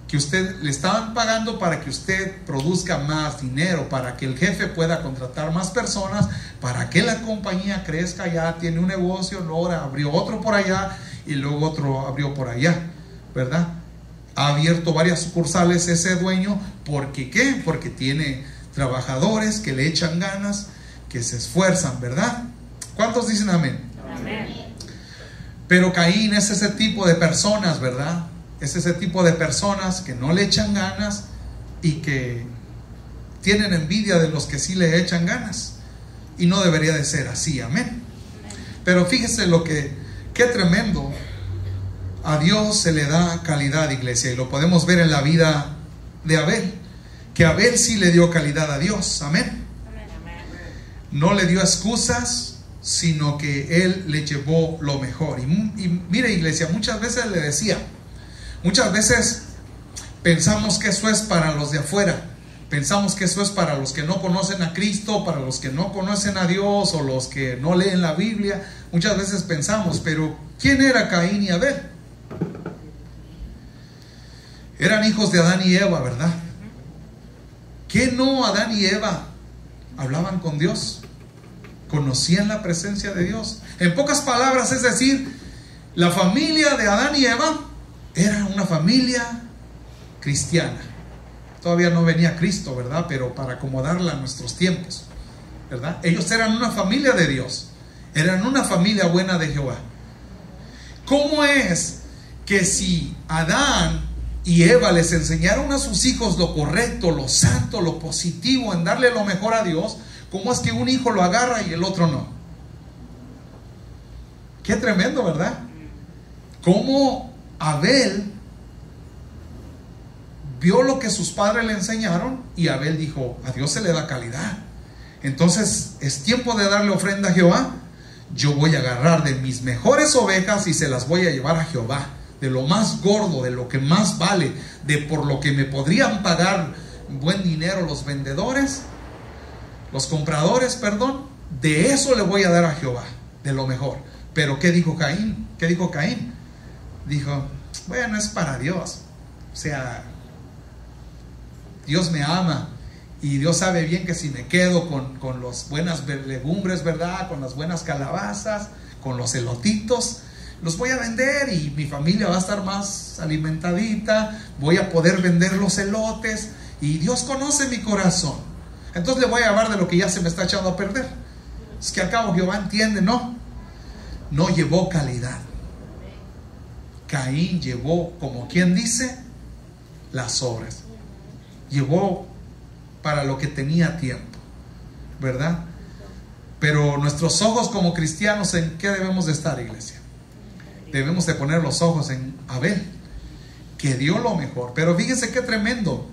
que usted le estaban pagando para que usted produzca más dinero, para que el jefe pueda contratar más personas, para que la compañía crezca. Ya tiene un negocio, luego abrió otro por allá y luego otro abrió por allá, ¿verdad? Ha abierto varias sucursales ese dueño. ¿Porque qué? Porque tiene trabajadores que le echan ganas, que se esfuerzan, ¿verdad? ¿Cuántos dicen amén? Amén. Pero Caín es ese tipo de personas, ¿verdad? Es ese tipo de personas que no le echan ganas y que tienen envidia de los que sí le echan ganas. Y no debería de ser así, amén. Pero fíjese qué tremendo. A Dios se le da calidad, iglesia, y lo podemos ver en la vida de Abel, que Abel sí le dio calidad a Dios, amén. No le dio excusas, sino que él le llevó lo mejor. Y mire, iglesia, muchas veces le decía, muchas veces pensamos que eso es para los de afuera, pensamos que eso es para los que no conocen a Cristo, para los que no conocen a Dios o los que no leen la Biblia. Muchas veces pensamos, pero ¿quién era Caín y Abel? Eran hijos de Adán y Eva, ¿verdad? ¿Qué no Adán y Eva hablaban con Dios? ¿Conocían la presencia de Dios? En pocas palabras, es decir, la familia de Adán y Eva era una familia cristiana. Todavía no venía Cristo, ¿verdad? Pero para acomodarla a nuestros tiempos, ¿verdad? Ellos eran una familia de Dios, eran una familia buena de Jehová. ¿Cómo es que si Adán y Eva les enseñaron a sus hijos lo correcto, lo santo, lo positivo, en darle lo mejor a Dios, cómo es que un hijo lo agarra y el otro no? Qué tremendo, ¿verdad? Cómo Abel vio lo que sus padres le enseñaron y Abel dijo, a Dios se le da calidad. Entonces es tiempo de darle ofrenda a Jehová. Yo voy a agarrar de mis mejores ovejas y se las voy a llevar a Jehová, de lo más gordo, de lo que más vale, de por lo que me podrían pagar buen dinero los vendedores, los compradores, perdón. De eso le voy a dar a Jehová, de lo mejor. Pero ¿qué dijo Caín? ¿Qué dijo Caín? Dijo, bueno, es para Dios. O sea, Dios me ama y Dios sabe bien que si me quedo con las buenas legumbres, ¿verdad? Con las buenas calabazas, con los elotitos, los voy a vender y mi familia va a estar más alimentadita, voy a poder vender los elotes y Dios conoce mi corazón. Entonces le voy a llevar de lo que ya se me está echando a perder. Es que al cabo Jehová entiende, no llevó calidad. Caín llevó, como quien dice, las obras. Llevó para lo que tenía tiempo, ¿verdad? Pero nuestros ojos como cristianos, ¿en qué debemos de estar, iglesia? Debemos de poner los ojos en Abel, que dio lo mejor. Pero fíjense qué tremendo.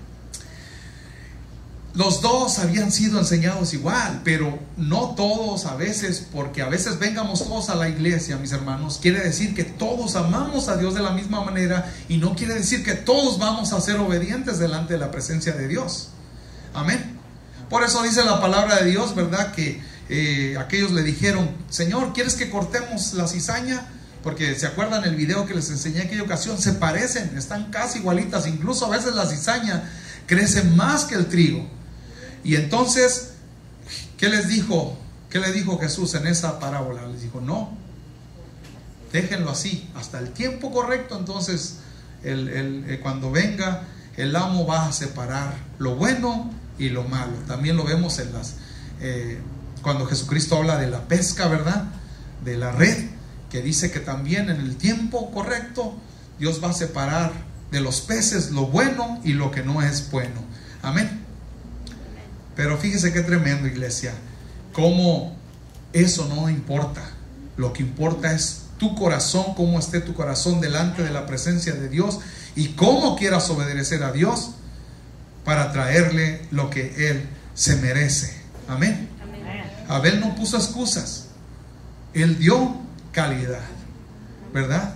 Los dos habían sido enseñados igual, pero no todos a veces, porque a veces vengamos todos a la iglesia, mis hermanos, quiere decir que todos amamos a Dios de la misma manera y no quiere decir que todos vamos a ser obedientes delante de la presencia de Dios. Amén. Por eso dice la palabra de Dios, ¿verdad? Que aquellos le dijeron, Señor, ¿quieres que cortemos la cizaña? Porque se acuerdan el video que les enseñé en aquella ocasión, se parecen, están casi igualitas, incluso a veces la cizaña crece más que el trigo. Y entonces, ¿qué les dijo? ¿Qué le dijo Jesús en esa parábola? Les dijo, no, déjenlo así, hasta el tiempo correcto. Entonces, cuando venga, el amo va a separar lo bueno y lo malo. También lo vemos en cuando Jesucristo habla de la pesca, ¿verdad? De la red, que dice que también en el tiempo correcto Dios va a separar de los peces lo bueno y lo que no es bueno. Amén. Pero fíjese qué tremendo, iglesia, cómo eso no importa. Lo que importa es tu corazón, cómo esté tu corazón delante de la presencia de Dios y cómo quieras obedecer a Dios para traerle lo que Él se merece. Amén. Abel no puso excusas, él dio calidad, ¿verdad?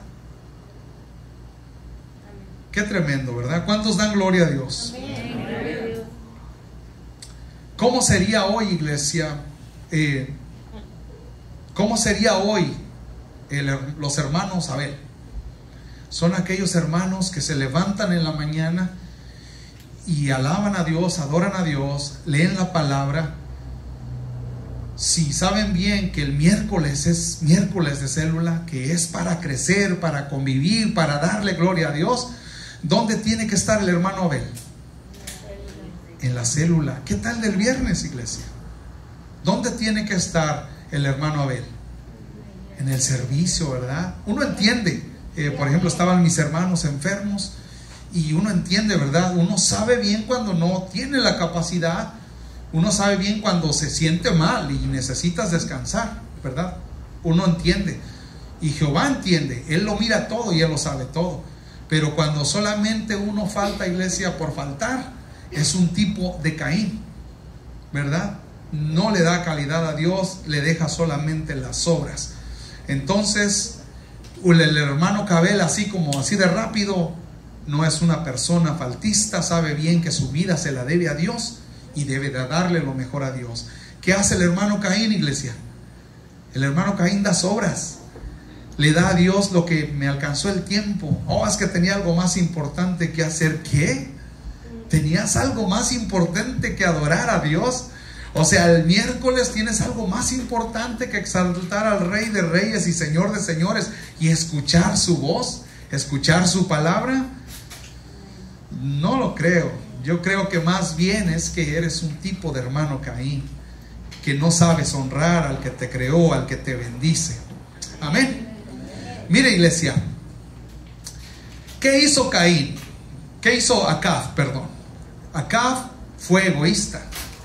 Qué tremendo, ¿verdad? ¿Cuántos dan gloria a Dios? ¿Cómo sería hoy, iglesia? ¿Cómo sería hoy los hermanos Abel? Son aquellos hermanos que se levantan en la mañana y alaban a Dios, adoran a Dios, leen la palabra. Si saben bien que el miércoles es miércoles de célula, que es para crecer, para convivir, para darle gloria a Dios, ¿dónde tiene que estar el hermano Abel? En la célula. ¿Qué tal del viernes, iglesia? ¿Dónde tiene que estar el hermano Abel? En el servicio, ¿verdad? Uno entiende, por ejemplo, estaban mis hermanos enfermos y uno entiende, ¿verdad? Uno sabe bien cuando no tiene la capacidad. Uno sabe bien cuando se siente mal y necesitas descansar, ¿verdad? Uno entiende. Y Jehová entiende. Él lo mira todo y Él lo sabe todo. Pero cuando solamente uno falta, iglesia, por faltar, es un tipo de Caín, ¿verdad? No le da calidad a Dios, le deja solamente las obras. Entonces, el hermano Abel, así de rápido, no es una persona faltista, sabe bien que su vida se la debe a Dios y debe de darle lo mejor a Dios. ¿Qué hace el hermano Caín, iglesia? El hermano Caín da sobras, le da a Dios lo que me alcanzó el tiempo. Oh, es que tenía algo más importante que hacer. ¿Qué? ¿Tenías algo más importante que adorar a Dios? O sea, el miércoles tienes algo más importante que exaltar al Rey de Reyes y Señor de Señores y escuchar su voz, escuchar su palabra. No lo creo. Yo creo que más bien es que eres un tipo de hermano Caín, que no sabes honrar al que te creó, al que te bendice. Amén. Mire, iglesia, ¿qué hizo Caín? ¿Qué hizo Acab? Perdón. Acab fue egoísta,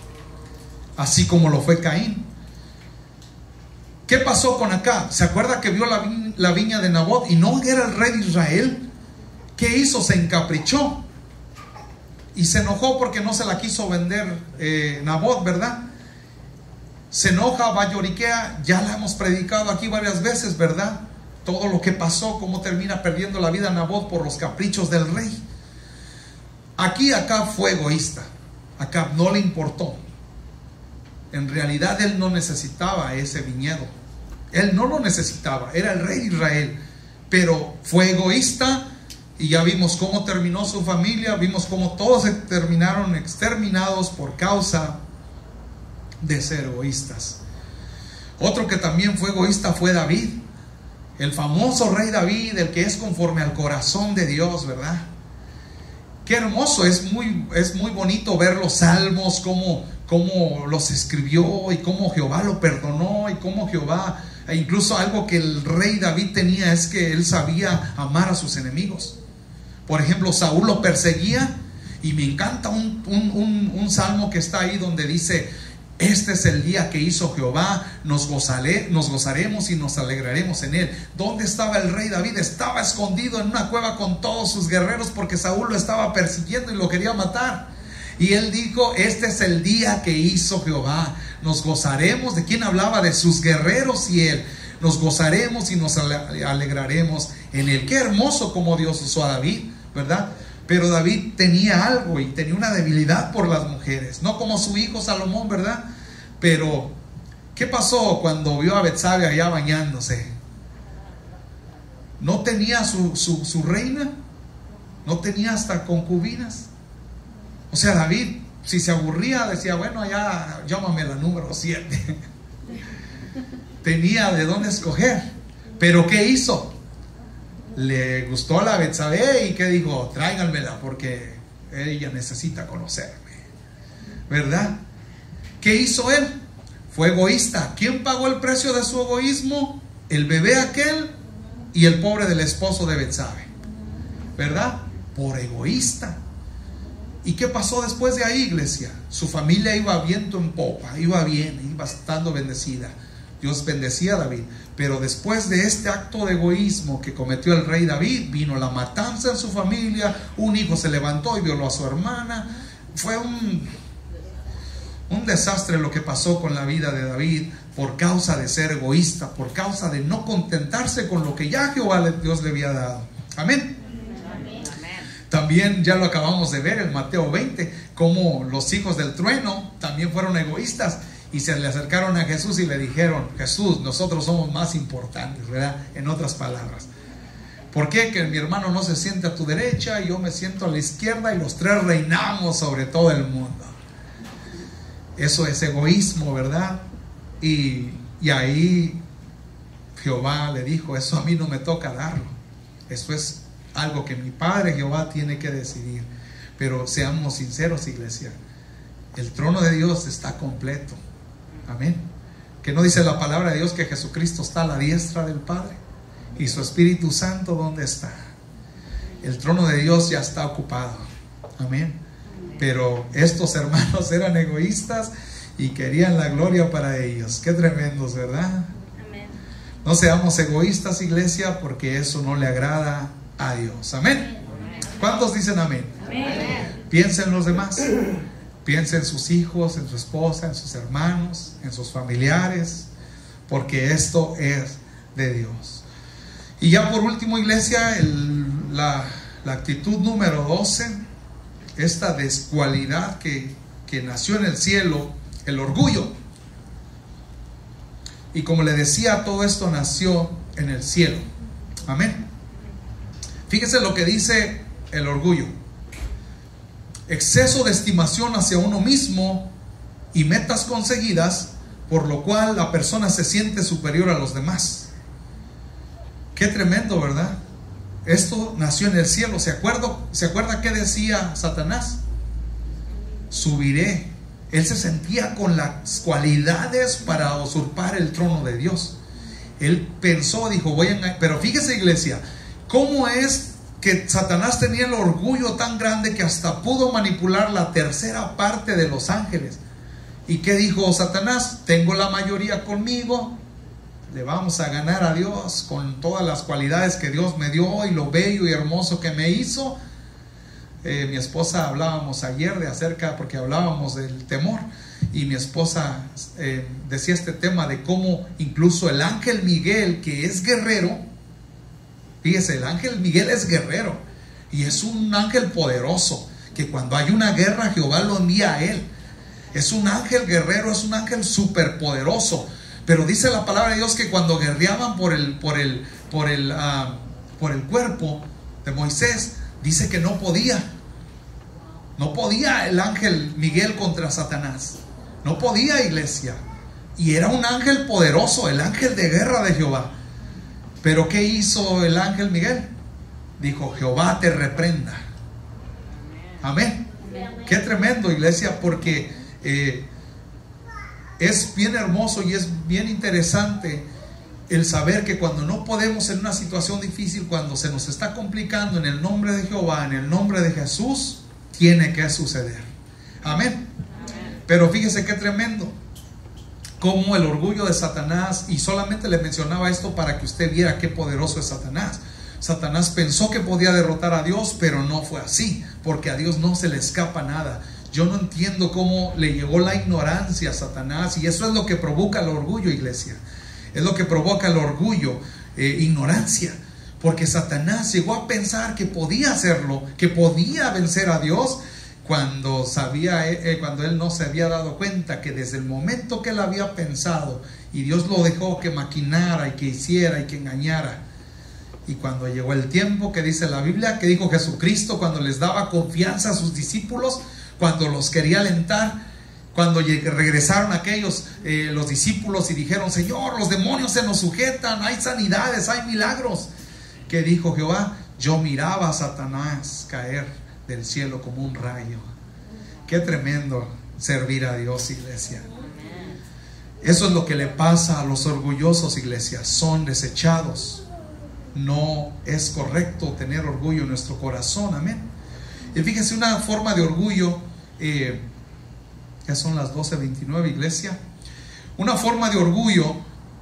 así como lo fue Caín. ¿Qué pasó con Acab? ¿Se acuerda que vio la viña de Nabot y no era el rey de Israel? ¿Qué hizo? Se encaprichó y se enojó porque no se la quiso vender Nabot, ¿verdad? Se enoja, va, lloriquea. Ya la hemos predicado aquí varias veces, ¿verdad? Todo lo que pasó, cómo termina perdiendo la vida Nabot por los caprichos del rey. Aquí Acab fue egoísta. Acab no le importó. En realidad él no necesitaba ese viñedo. Él no lo necesitaba, era el rey de Israel. Pero fue egoísta. Y ya vimos cómo terminó su familia, vimos cómo todos se terminaron exterminados por causa de ser egoístas. Otro que también fue egoísta fue David, el famoso rey David, el que es conforme al corazón de Dios, ¿verdad? Qué hermoso, es muy bonito ver los salmos, cómo los escribió y cómo Jehová lo perdonó y cómo Jehová, incluso algo que el rey David tenía es que él sabía amar a sus enemigos. Por ejemplo, Saúl lo perseguía y me encanta un salmo que está ahí donde dice: este es el día que hizo Jehová, nos gozaremos y nos alegraremos en él. ¿Dónde estaba el rey David? Estaba escondido en una cueva con todos sus guerreros porque Saúl lo estaba persiguiendo y lo quería matar. Y él dijo: este es el día que hizo Jehová, nos gozaremos. ¿De quién hablaba? De sus guerreros y él. Nos gozaremos y nos alegraremos en él. Qué hermoso como Dios usó a David, ¿verdad? Pero David tenía algo y tenía una debilidad por las mujeres, no como su hijo Salomón, ¿verdad? Pero ¿qué pasó cuando vio a Betsabe allá bañándose? ¿No tenía su reina? ¿No tenía hasta concubinas? O sea, David, si se aburría, decía: bueno, allá llámame la número 7. Tenía de dónde escoger. Pero ¿qué hizo? Le gustó la Betsabe y ¿qué dijo? Tráiganmela porque ella necesita conocerme, ¿verdad? ¿Qué hizo él? Fue egoísta. ¿Quién pagó el precio de su egoísmo? El bebé aquel y el pobre del esposo de Betsabe, ¿verdad? Por egoísta. ¿Y qué pasó después de ahí, iglesia? Su familia iba viento en popa, iba bien, iba estando bendecida. Dios bendecía a David. Pero después de este acto de egoísmo que cometió el rey David, vino la matanza en su familia. Un hijo se levantó y violó a su hermana. Fue un desastre lo que pasó con la vida de David por causa de ser egoísta, por causa de no contentarse con lo que ya Jehová Dios le había dado. Amén. También ya lo acabamos de ver en Mateo 20, como los hijos del trueno también fueron egoístas y se le acercaron a Jesús y le dijeron: Jesús, nosotros somos más importantes, ¿verdad? En otras palabras, ¿Por qué? Que mi hermano no se siente a tu derecha y yo me siento a la izquierda y los tres reinamos sobre todo el mundo. Eso es egoísmo, ¿verdad? Y ahí Jehová le dijo, eso a mí no me toca darlo. Eso es algo que mi Padre Jehová tiene que decidir. Pero seamos sinceros, iglesia, el trono de Dios está completo. Amén. Que no dice la palabra de Dios que Jesucristo está a la diestra del Padre y su Espíritu Santo, ¿dónde está? El trono de Dios ya está ocupado. Amén. Pero estos hermanos eran egoístas y querían la gloria para ellos. Qué tremendos, ¿verdad? Amén. No seamos egoístas, iglesia, porque eso no le agrada a Dios. Amén. ¿Cuántos dicen amén? Amén. Piensa en los demás. Piensa en sus hijos, en su esposa, en sus hermanos, en sus familiares, porque esto es de Dios. Y ya por último, iglesia, la actitud número 12, esta descualidad que nació en el cielo, el orgullo. Y como le decía, todo esto nació en el cielo. Amén. Fíjese lo que dice el orgullo: exceso de estimación hacia uno mismo y metas conseguidas, por lo cual la persona se siente superior a los demás. Qué tremendo, ¿verdad? Esto nació en el cielo. ¿Se acuerda qué decía Satanás? Subiré. Él se sentía con las cualidades para usurpar el trono de Dios. Él pensó, dijo, pero fíjese, iglesia, ¿cómo es que Satanás tenía el orgullo tan grande que hasta pudo manipular la tercera parte de los ángeles? ¿Y qué dijo Satanás? Tengo la mayoría conmigo, le vamos a ganar a Dios con todas las cualidades que Dios me dio y lo bello y hermoso que me hizo. Mi esposa, hablábamos ayer porque hablábamos del temor, y mi esposa decía este tema de cómo incluso el ángel Miguel, que es guerrero, fíjese, el ángel Miguel es guerrero y es un ángel poderoso, que cuando hay una guerra Jehová lo envía a él. Es un ángel guerrero, es un ángel superpoderoso. Pero dice la palabra de Dios que cuando guerreaban por el cuerpo de Moisés, dice que no podía el ángel Miguel contra Satanás. No podía, iglesia. Y era un ángel poderoso, el ángel de guerra de Jehová. Pero ¿qué hizo el ángel Miguel? Dijo, Jehová te reprenda. Amén. Qué tremendo, iglesia, porque es bien hermoso y es bien interesante el saber que cuando no podemos en una situación difícil, cuando se nos está complicando, en el nombre de Jehová, en el nombre de Jesús, tiene que suceder. Amén. Pero fíjese qué tremendo, como el orgullo de Satanás, y solamente le mencionaba esto para que usted viera qué poderoso es Satanás. Satanás pensó que podía derrotar a Dios, pero no fue así, porque a Dios no se le escapa nada. Yo no entiendo cómo le llegó la ignorancia a Satanás, y eso es lo que provoca el orgullo, iglesia. Es lo que provoca el orgullo, ignorancia. Porque Satanás llegó a pensar que podía hacerlo, que podía vencer a Dios, cuando él no se había dado cuenta que desde el momento que él había pensado, y Dios lo dejó que maquinara y que hiciera y que engañara. Y cuando llegó el tiempo, que dice la Biblia, que dijo Jesucristo cuando les daba confianza a sus discípulos, cuando los quería alentar, cuando regresaron aquellos los discípulos y dijeron, Señor, los demonios se nos sujetan, hay sanidades, hay milagros. ¿Qué dijo Jehová? Yo miraba a Satanás caer del cielo como un rayo. Qué tremendo servir a Dios, iglesia. Eso es lo que le pasa a los orgullosos, iglesia. Son desechados. No es correcto tener orgullo en nuestro corazón. Amén. Y fíjense, una forma de orgullo, ya son las 12:29, iglesia. Una forma de orgullo,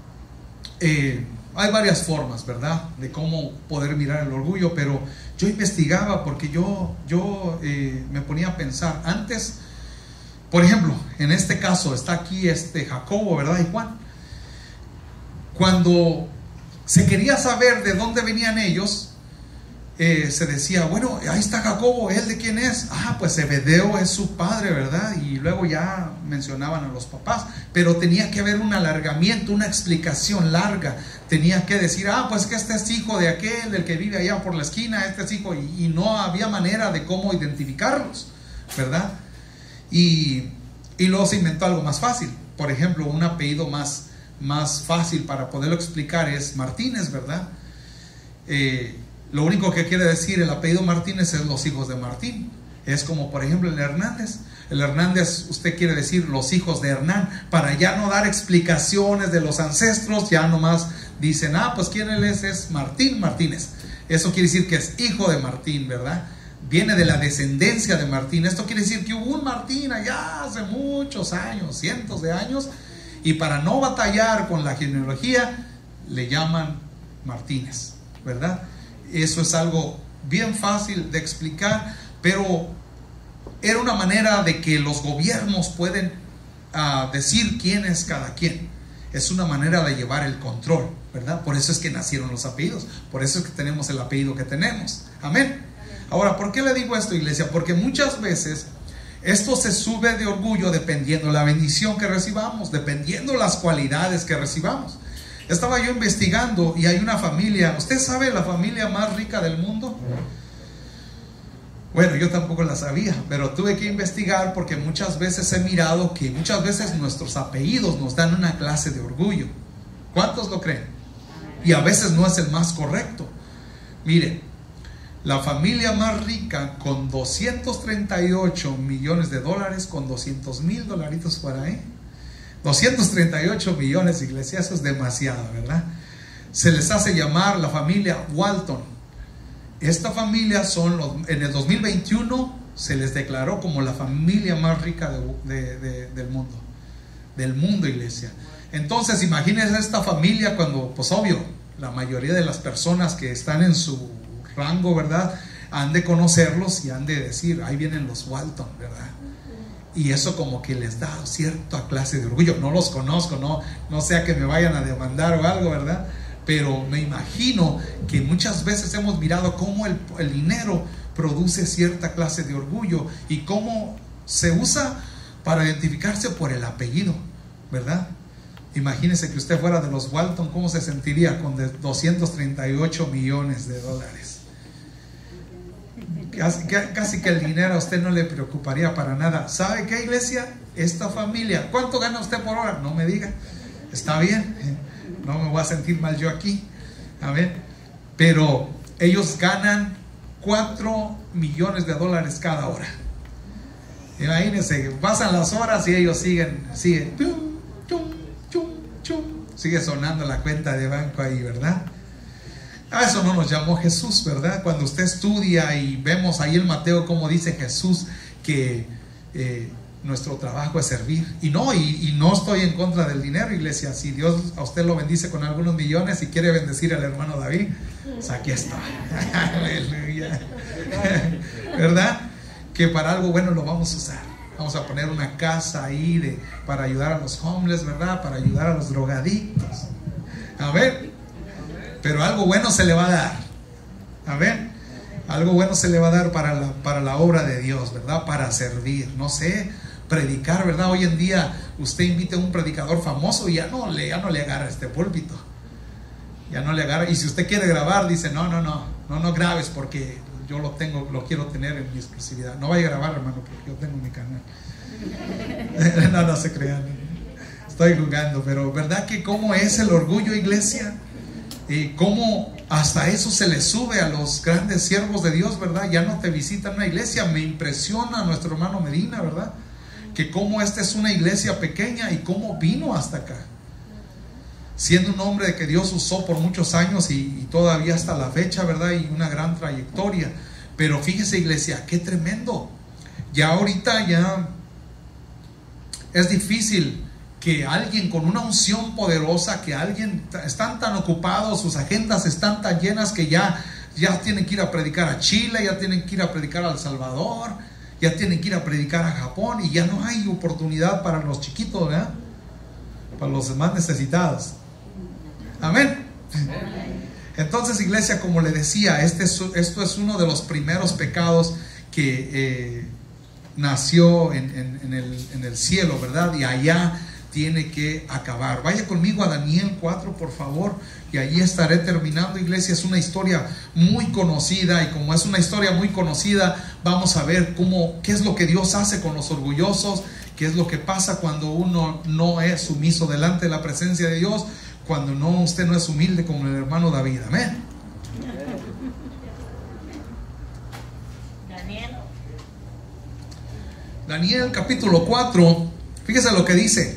hay varias formas, ¿verdad?, de cómo poder mirar el orgullo, pero yo investigaba porque yo me ponía a pensar. Antes, por ejemplo, en este caso está aquí Jacobo, ¿verdad?, y Juan. Cuando se quería saber de dónde venían ellos, se decía, bueno, ahí está Jacobo, ¿él de quién es? Ah, pues Zebedeo es su padre, ¿verdad? Y luego ya mencionaban a los papás, pero tenía que haber un alargamiento, una explicación larga. Tenía que decir, ah, pues que este es hijo de aquel, del que vive allá por la esquina, este es hijo, y no había manera de cómo identificarlos, ¿verdad? Y luego se inventó algo más fácil. Por ejemplo, un apellido más fácil para poderlo explicar es Martínez, ¿verdad? Lo único que quiere decir el apellido Martínez es los hijos de Martín. Es como por ejemplo el Hernández. El Hernández, usted quiere decir los hijos de Hernán, para ya no dar explicaciones de los ancestros, ya nomás dicen, ah, pues quién él es Martín Martínez. Eso quiere decir que es hijo de Martín, ¿verdad? Viene de la descendencia de Martín. Esto quiere decir que hubo un Martín allá hace muchos años, cientos de años, y para no batallar con la genealogía, le llaman Martínez, ¿verdad? Eso es algo bien fácil de explicar, pero era una manera de que los gobiernos pueden decir quién es cada quien. Es una manera de llevar el control, ¿verdad? Por eso es que nacieron los apellidos, por eso es que tenemos el apellido que tenemos. Amén. Ahora, ¿por qué le digo esto, iglesia? Porque muchas veces esto se sube de orgullo dependiendo la bendición que recibamos, dependiendo las cualidades que recibamos. Estaba yo investigando y hay una familia, ¿usted sabe la familia más rica del mundo? Bueno, yo tampoco la sabía, pero tuve que investigar porque muchas veces he mirado que muchas veces nuestros apellidos nos dan una clase de orgullo. ¿Cuántos lo creen? Y a veces no es el más correcto. Miren, la familia más rica con 238 millones de dólares, con 200,000 dolaritos por ahí. 238 millones, iglesia, eso es demasiado, ¿verdad? Se les hace llamar la familia Walton. Esta familia en el 2021 se les declaró como la familia más rica del mundo. Del mundo, iglesia. Entonces, imagínense esta familia cuando, pues obvio, la mayoría de las personas que están en su rango, ¿verdad? Han de conocerlos y han de decir, ahí vienen los Walton, ¿verdad? Y eso como que les da cierta clase de orgullo. No los conozco, no sea que me vayan a demandar o algo, ¿verdad? Pero me imagino que muchas veces hemos mirado cómo el dinero produce cierta clase de orgullo y cómo se usa para identificarse por el apellido, ¿verdad? Imagínese que usted fuera de los Walton, ¿cómo se sentiría con 238 millones de dólares? Casi que el dinero a usted no le preocuparía para nada. ¿Sabe qué, iglesia? Esta familia, ¿cuánto gana usted por hora? No me diga. Está bien, no me voy a sentir mal yo aquí. A ver, pero ellos ganan 4 millones de dólares cada hora. Imagínense, pasan las horas y ellos siguen. Chum, chum, chum, chum. Sigue sonando la cuenta de banco ahí, ¿verdad? A eso no nos llamó Jesús, ¿verdad? Cuando usted estudia y vemos ahí en Mateo cómo dice Jesús que nuestro trabajo es servir. Y no estoy en contra del dinero, iglesia. Si Dios a usted lo bendice con algunos millones y quiere bendecir al hermano David, pues aquí está. Aleluya. ¿Verdad? Que para algo bueno lo vamos a usar. Vamos a poner una casa ahí para ayudar a los homeless, ¿verdad? Para ayudar a los drogadictos. A ver. Pero algo bueno se le va a dar. A ver, algo bueno se le va a dar para la obra de Dios, ¿verdad? Para servir, no sé, predicar, ¿verdad? Hoy en día usted invita a un predicador famoso y ya no le agarra este púlpito. Ya no le agarra. Y si usted quiere grabar, dice, no grabes porque yo lo quiero tener en mi exclusividad. No vaya a grabar, hermano, porque yo tengo mi canal. No se crean. Estoy jugando, pero ¿verdad que cómo es el orgullo, iglesia? Y cómo hasta eso se le sube a los grandes siervos de Dios, ¿verdad? Ya no te visitan una iglesia. Me impresiona nuestro hermano Medina, ¿verdad? Que cómo esta es una iglesia pequeña y cómo vino hasta acá, siendo un hombre que Dios usó por muchos años y todavía hasta la fecha, ¿verdad? Y una gran trayectoria. Pero fíjese, iglesia, qué tremendo. Ya ahorita ya es difícil que alguien con una unción poderosa, que alguien están tan ocupados, sus agendas están tan llenas que ya tienen que ir a predicar a Chile, ya tienen que ir a predicar a El Salvador, ya tienen que ir a predicar a Japón y ya no hay oportunidad para los chiquitos, ¿verdad? Para los más necesitados. Amén. Entonces, iglesia, como le decía, esto es uno de los primeros pecados que nació en el cielo, ¿verdad? Y allá tiene que acabar. Vaya conmigo a Daniel 4, por favor, y allí estaré terminando, iglesia. Es una historia muy conocida, y como es una historia muy conocida, vamos a ver qué es lo que Dios hace con los orgullosos, qué es lo que pasa cuando uno no es sumiso delante de la presencia de Dios, cuando usted no es humilde como el hermano David. Amén. Daniel capítulo 4, fíjese lo que dice.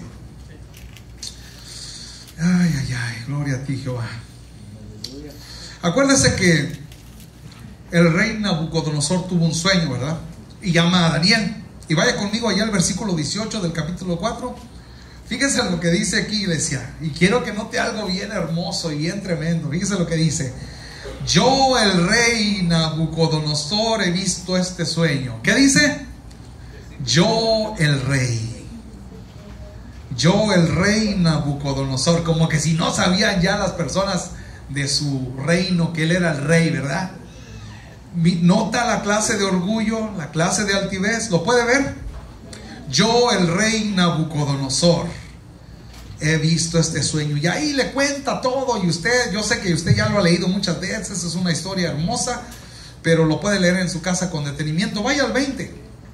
Ay, ay, ay, gloria a ti, Jehová. Acuérdese que el rey Nabucodonosor tuvo un sueño, ¿verdad? Y llama a Daniel. Y vaya conmigo allá al versículo 18 del capítulo 4. Fíjese lo que dice aquí, iglesia. Y quiero que note algo bien hermoso y bien tremendo. Fíjese lo que dice. Yo, el rey Nabucodonosor, he visto este sueño. ¿Qué dice? Yo, el rey. Yo, el rey Nabucodonosor. Como que si no sabían ya las personas de su reino que él era el rey, ¿verdad? Nota la clase de orgullo, la clase de altivez. ¿Lo puede ver? Yo, el rey Nabucodonosor, he visto este sueño. Y ahí le cuenta todo. Y usted, yo sé que usted ya lo ha leído muchas veces. Es una historia hermosa, pero lo puede leer en su casa con detenimiento. Vaya al 20.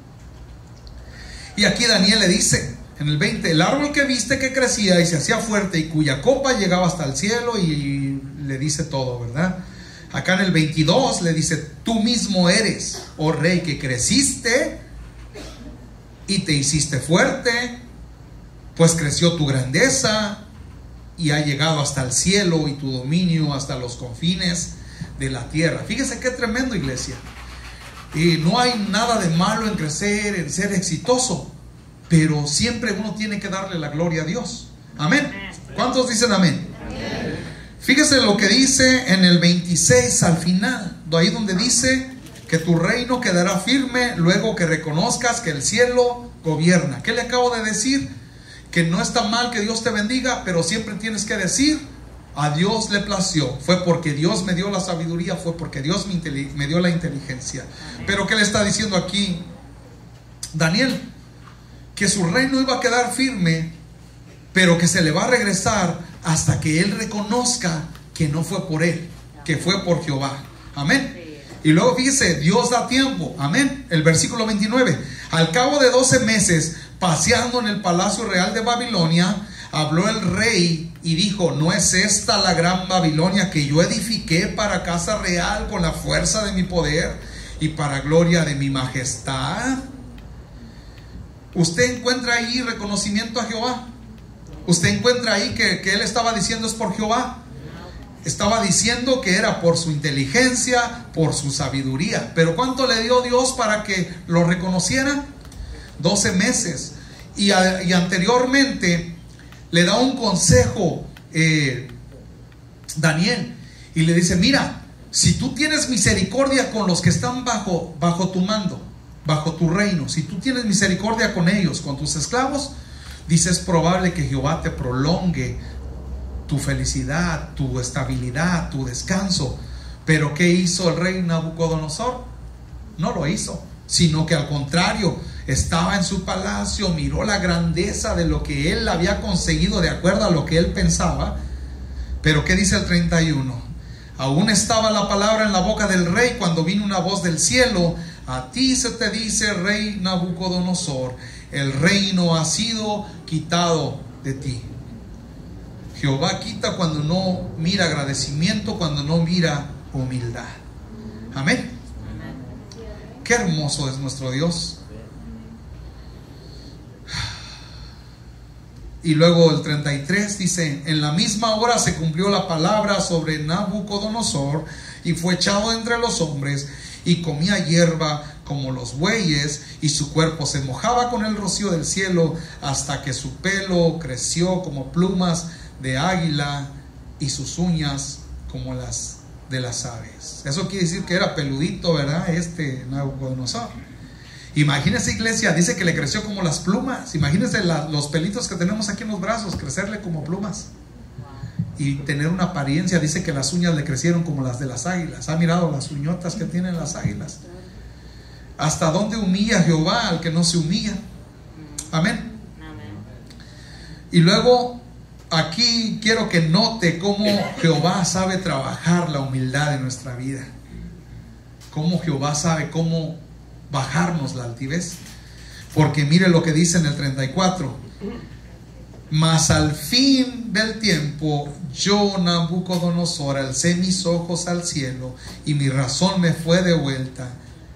Y aquí Daniel le dice en el 20: el árbol que viste que crecía y se hacía fuerte y cuya copa llegaba hasta el cielo. Y le dice todo, ¿verdad? Acá en el 22 le dice: tú mismo eres, oh rey, que creciste y te hiciste fuerte, pues creció tu grandeza y ha llegado hasta el cielo, y tu dominio hasta los confines de la tierra. Fíjese qué tremendo, iglesia. Y no hay nada de malo en crecer, en ser exitoso, pero siempre uno tiene que darle la gloria a Dios. Amén. ¿Cuántos dicen amén? Fíjese lo que dice en el 26 al final, ahí donde dice que tu reino quedará firme luego que reconozcas que el cielo gobierna. ¿Qué le acabo de decir? Que no está mal que Dios te bendiga, pero siempre tienes que decir: a Dios le plació, fue porque Dios me dio la sabiduría, fue porque Dios me dio la inteligencia. Pero ¿qué le está diciendo aquí Daniel? Que su reino iba a quedar firme, pero que se le va a regresar hasta que él reconozca que no fue por él, que fue por Jehová. Amén. Y luego fíjese, Dios da tiempo. Amén. El versículo 29: al cabo de 12 meses, paseando en el palacio real de Babilonia, habló el rey y dijo: ¿no es esta la gran Babilonia que yo edifiqué para casa real con la fuerza de mi poder y para gloria de mi majestad? ¿Usted encuentra ahí reconocimiento a Jehová? ¿Usted encuentra ahí que él estaba diciendo es por Jehová? Estaba diciendo que era por su inteligencia, por su sabiduría. Pero ¿cuánto le dio Dios para que lo reconociera? 12 meses. Y anteriormente le da un consejo Daniel, y le dice: mira, si tú tienes misericordia con los que están bajo tu mando, bajo tu reino, si tú tienes misericordia con ellos, con tus esclavos, dice, es probable que Jehová te prolongue tu felicidad, tu estabilidad, tu descanso. Pero ¿qué hizo el rey Nabucodonosor? No lo hizo, sino que al contrario, estaba en su palacio, miró la grandeza de lo que él había conseguido de acuerdo a lo que él pensaba. Pero ¿qué dice el 31? Aún estaba la palabra en la boca del rey cuando vino una voz del cielo: a ti se te dice, rey Nabucodonosor, el reino ha sido quitado de ti. Jehová quita cuando no mira agradecimiento, cuando no mira humildad. Amén. Qué hermoso es nuestro Dios. Y luego el 33 dice: en la misma hora se cumplió la palabra sobre Nabucodonosor, y fue echado entre los hombres, y comía hierba como los bueyes, y su cuerpo se mojaba con el rocío del cielo, hasta que su pelo creció como plumas de águila, y sus uñas como las de las aves. Eso quiere decir que era peludito, ¿verdad? Nabucodonosor. Imagínese, iglesia, dice que le creció como las plumas. Imagínese los pelitos que tenemos aquí en los brazos, crecerle como plumas. y tener una apariencia. Dice que las uñas le crecieron como las de las águilas. ¿Ha mirado las uñotas que tienen las águilas? ¿Hasta dónde humilla Jehová al que no se humilla? Amén. Y luego aquí quiero que note cómo Jehová sabe trabajar la humildad en nuestra vida. Cómo Jehová sabe cómo bajarnos la altivez. Porque mire lo que dice en el 34. Mas al fin del tiempo, yo, Nabucodonosor, alcé mis ojos al cielo y mi razón me fue devuelta.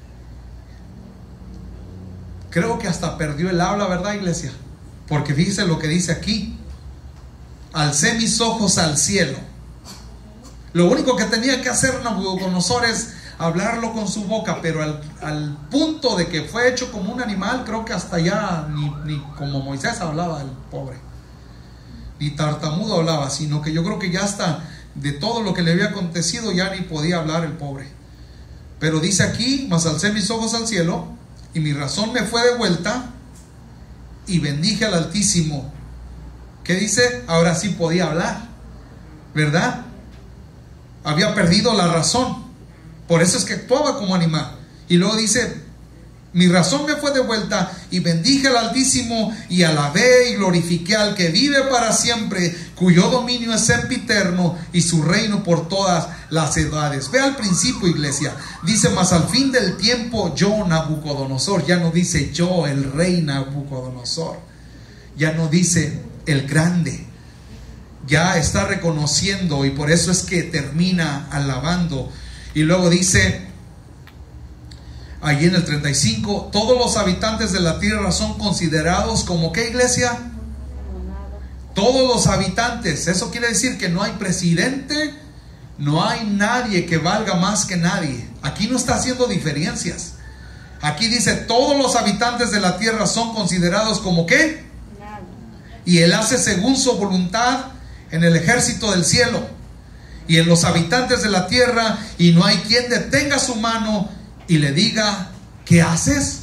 Creo que hasta perdió el habla, ¿verdad, iglesia? Porque fíjese lo que dice aquí. Alcé mis ojos al cielo. Lo único que tenía que hacer Nabucodonosor es hablarlo con su boca, pero al punto de que fue hecho como un animal, creo que hasta ya ni como Moisés hablaba el pobre, ni tartamudo hablaba, sino que yo creo que ya hasta de todo lo que le había acontecido ya ni podía hablar el pobre. Pero dice aquí, mas alcé mis ojos al cielo y mi razón me fue devuelta y bendije al Altísimo. ¿Qué dice? Ahora sí podía hablar, ¿verdad? Había perdido la razón, por eso es que actuaba como animal. Y luego dice, mi razón me fue devuelta y bendije al Altísimo y alabé y glorifiqué al que vive para siempre, cuyo dominio es sempiterno y su reino por todas las edades. Ve al principio, iglesia, dice, mas al fin del tiempo, yo, Nabucodonosor. Ya no dice yo, el rey Nabucodonosor. Ya no dice el grande. Ya está reconociendo, y por eso es que termina alabando. Y luego dice allí en el 35, todos los habitantes de la tierra son considerados como ¿qué, iglesia? Todos los habitantes. Eso quiere decir que no hay presidente, no hay nadie que valga más que nadie. Aquí no está haciendo diferencias. Aquí dice, todos los habitantes de la tierra son considerados como ¿qué? Y Él hace según su voluntad en el ejército del cielo y en los habitantes de la tierra, y no hay quien detenga su mano y le diga, ¿qué haces?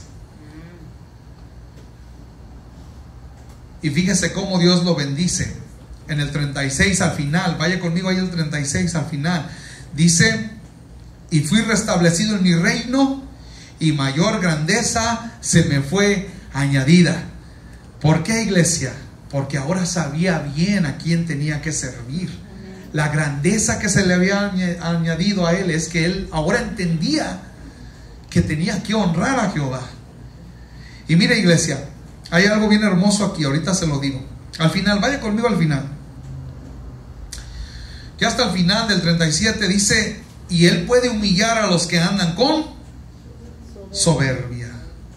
Y fíjese cómo Dios lo bendice. En el 36 al final, vaya conmigo ahí el 36 al final, dice, y fui restablecido en mi reino y mayor grandeza se me fue añadida. ¿Por qué, iglesia? Porque ahora sabía bien a quién tenía que servir. La grandeza que se le había añadido a él es que él ahora entendía que tenía que honrar a Jehová. Y mire, iglesia, hay algo bien hermoso aquí, ahorita se lo digo. Al final, vaya conmigo al final. Ya hasta el final del 37 dice, y él puede humillar a los que andan con soberbia.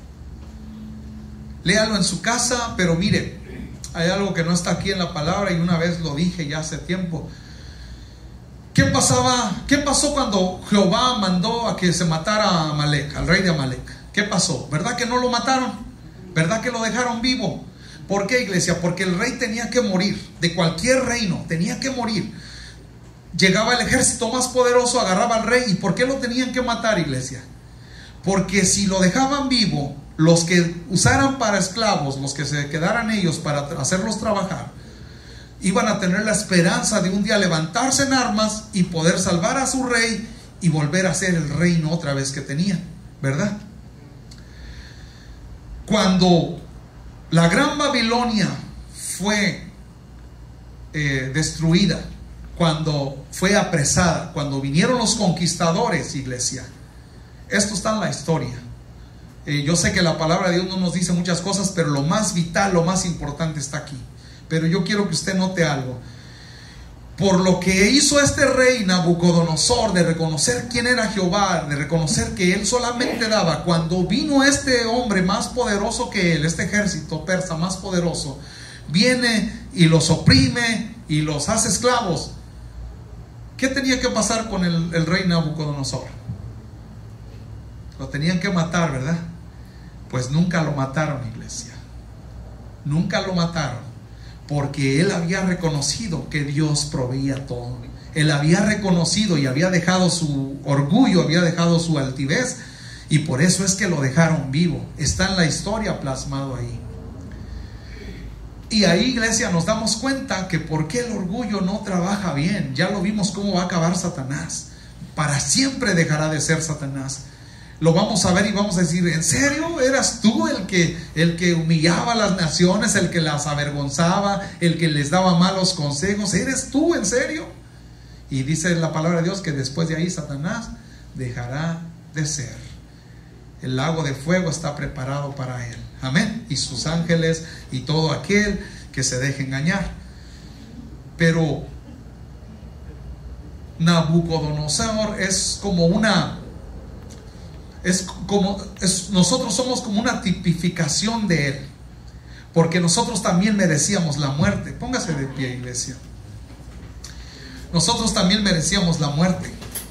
Léalo en su casa, pero mire, hay algo que no está aquí en la palabra, y una vez lo dije ya hace tiempo. ¿Qué pasó cuando Jehová mandó a que se matara a Amalek, al rey de Amalek? ¿Qué pasó? ¿Verdad que no lo mataron? ¿Verdad que lo dejaron vivo? ¿Por qué, iglesia? Porque el rey tenía que morir. De cualquier reino tenía que morir. Llegaba el ejército más poderoso, agarraba al rey. ¿Y por qué lo tenían que matar, iglesia? Porque si lo dejaban vivo, los que usaran para esclavos, los que se quedaran ellos para hacerlos trabajar, iban a tener la esperanza de un día levantarse en armas y poder salvar a su rey y volver a ser el reino otra vez que tenían, ¿verdad? Cuando la gran Babilonia fue destruida, cuando fue apresada, cuando vinieron los conquistadores, iglesia, esto está en la historia. Yo sé que la palabra de Dios no nos dice muchas cosas, pero lo más vital, lo más importante está aquí. Pero yo quiero que usted note algo. Por lo que hizo este rey Nabucodonosor, de reconocer quién era Jehová, de reconocer que él solamente daba, cuando vino este hombre más poderoso que él, este ejército persa más poderoso, viene y los oprime y los hace esclavos. ¿Qué tenía que pasar con el rey Nabucodonosor? Lo tenían que matar, ¿verdad? Pues nunca lo mataron, iglesia. Nunca lo mataron. Porque él había reconocido que Dios proveía todo. Él había reconocido y había dejado su orgullo, había dejado su altivez, y por eso es que lo dejaron vivo. Está en la historia plasmado ahí. Y ahí, iglesia, nos damos cuenta que por qué el orgullo no trabaja bien. Ya lo vimos cómo va a acabar Satanás. Para siempre dejará de ser Satanás. Lo vamos a ver y vamos a decir, ¿en serio? ¿Eras tú el que humillaba a las naciones, el que las avergonzaba, el que les daba malos consejos? ¿Eres tú, en serio? Y dice la palabra de Dios que después de ahí Satanás dejará de ser. El lago de fuego está preparado para él. Amén. Y sus ángeles y todo aquel que se deje engañar. Pero Nabucodonosor es como nosotros somos como una tipificación de él, porque nosotros también merecíamos la muerte. Póngase de pie, iglesia. Nosotros también merecíamos la muerte,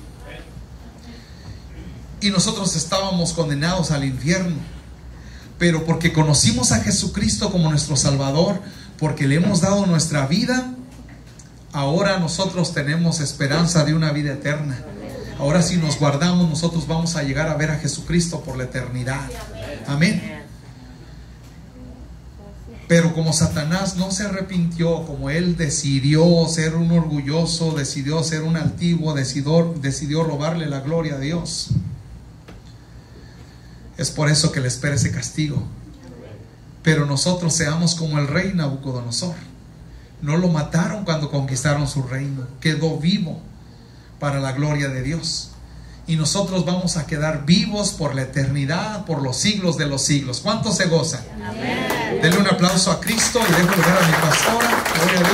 y nosotros estábamos condenados al infierno, pero porque conocimos a Jesucristo como nuestro Salvador, porque le hemos dado nuestra vida, ahora nosotros tenemos esperanza de una vida eterna. Ahora, si nos guardamos, nosotros vamos a llegar a ver a Jesucristo por la eternidad. Amén. Pero como Satanás no se arrepintió, como él decidió ser un orgulloso, decidió ser un altivo, decidió robarle la gloria a Dios, es por eso que le espera ese castigo. Pero nosotros seamos como el rey Nabucodonosor. No lo mataron cuando conquistaron su reino, quedó vivo para la gloria de Dios. Y nosotros vamos a quedar vivos por la eternidad, por los siglos de los siglos. ¿Cuántos se gozan? Amén. Denle un aplauso a Cristo y dejo lugar a mi pastora. Gloria a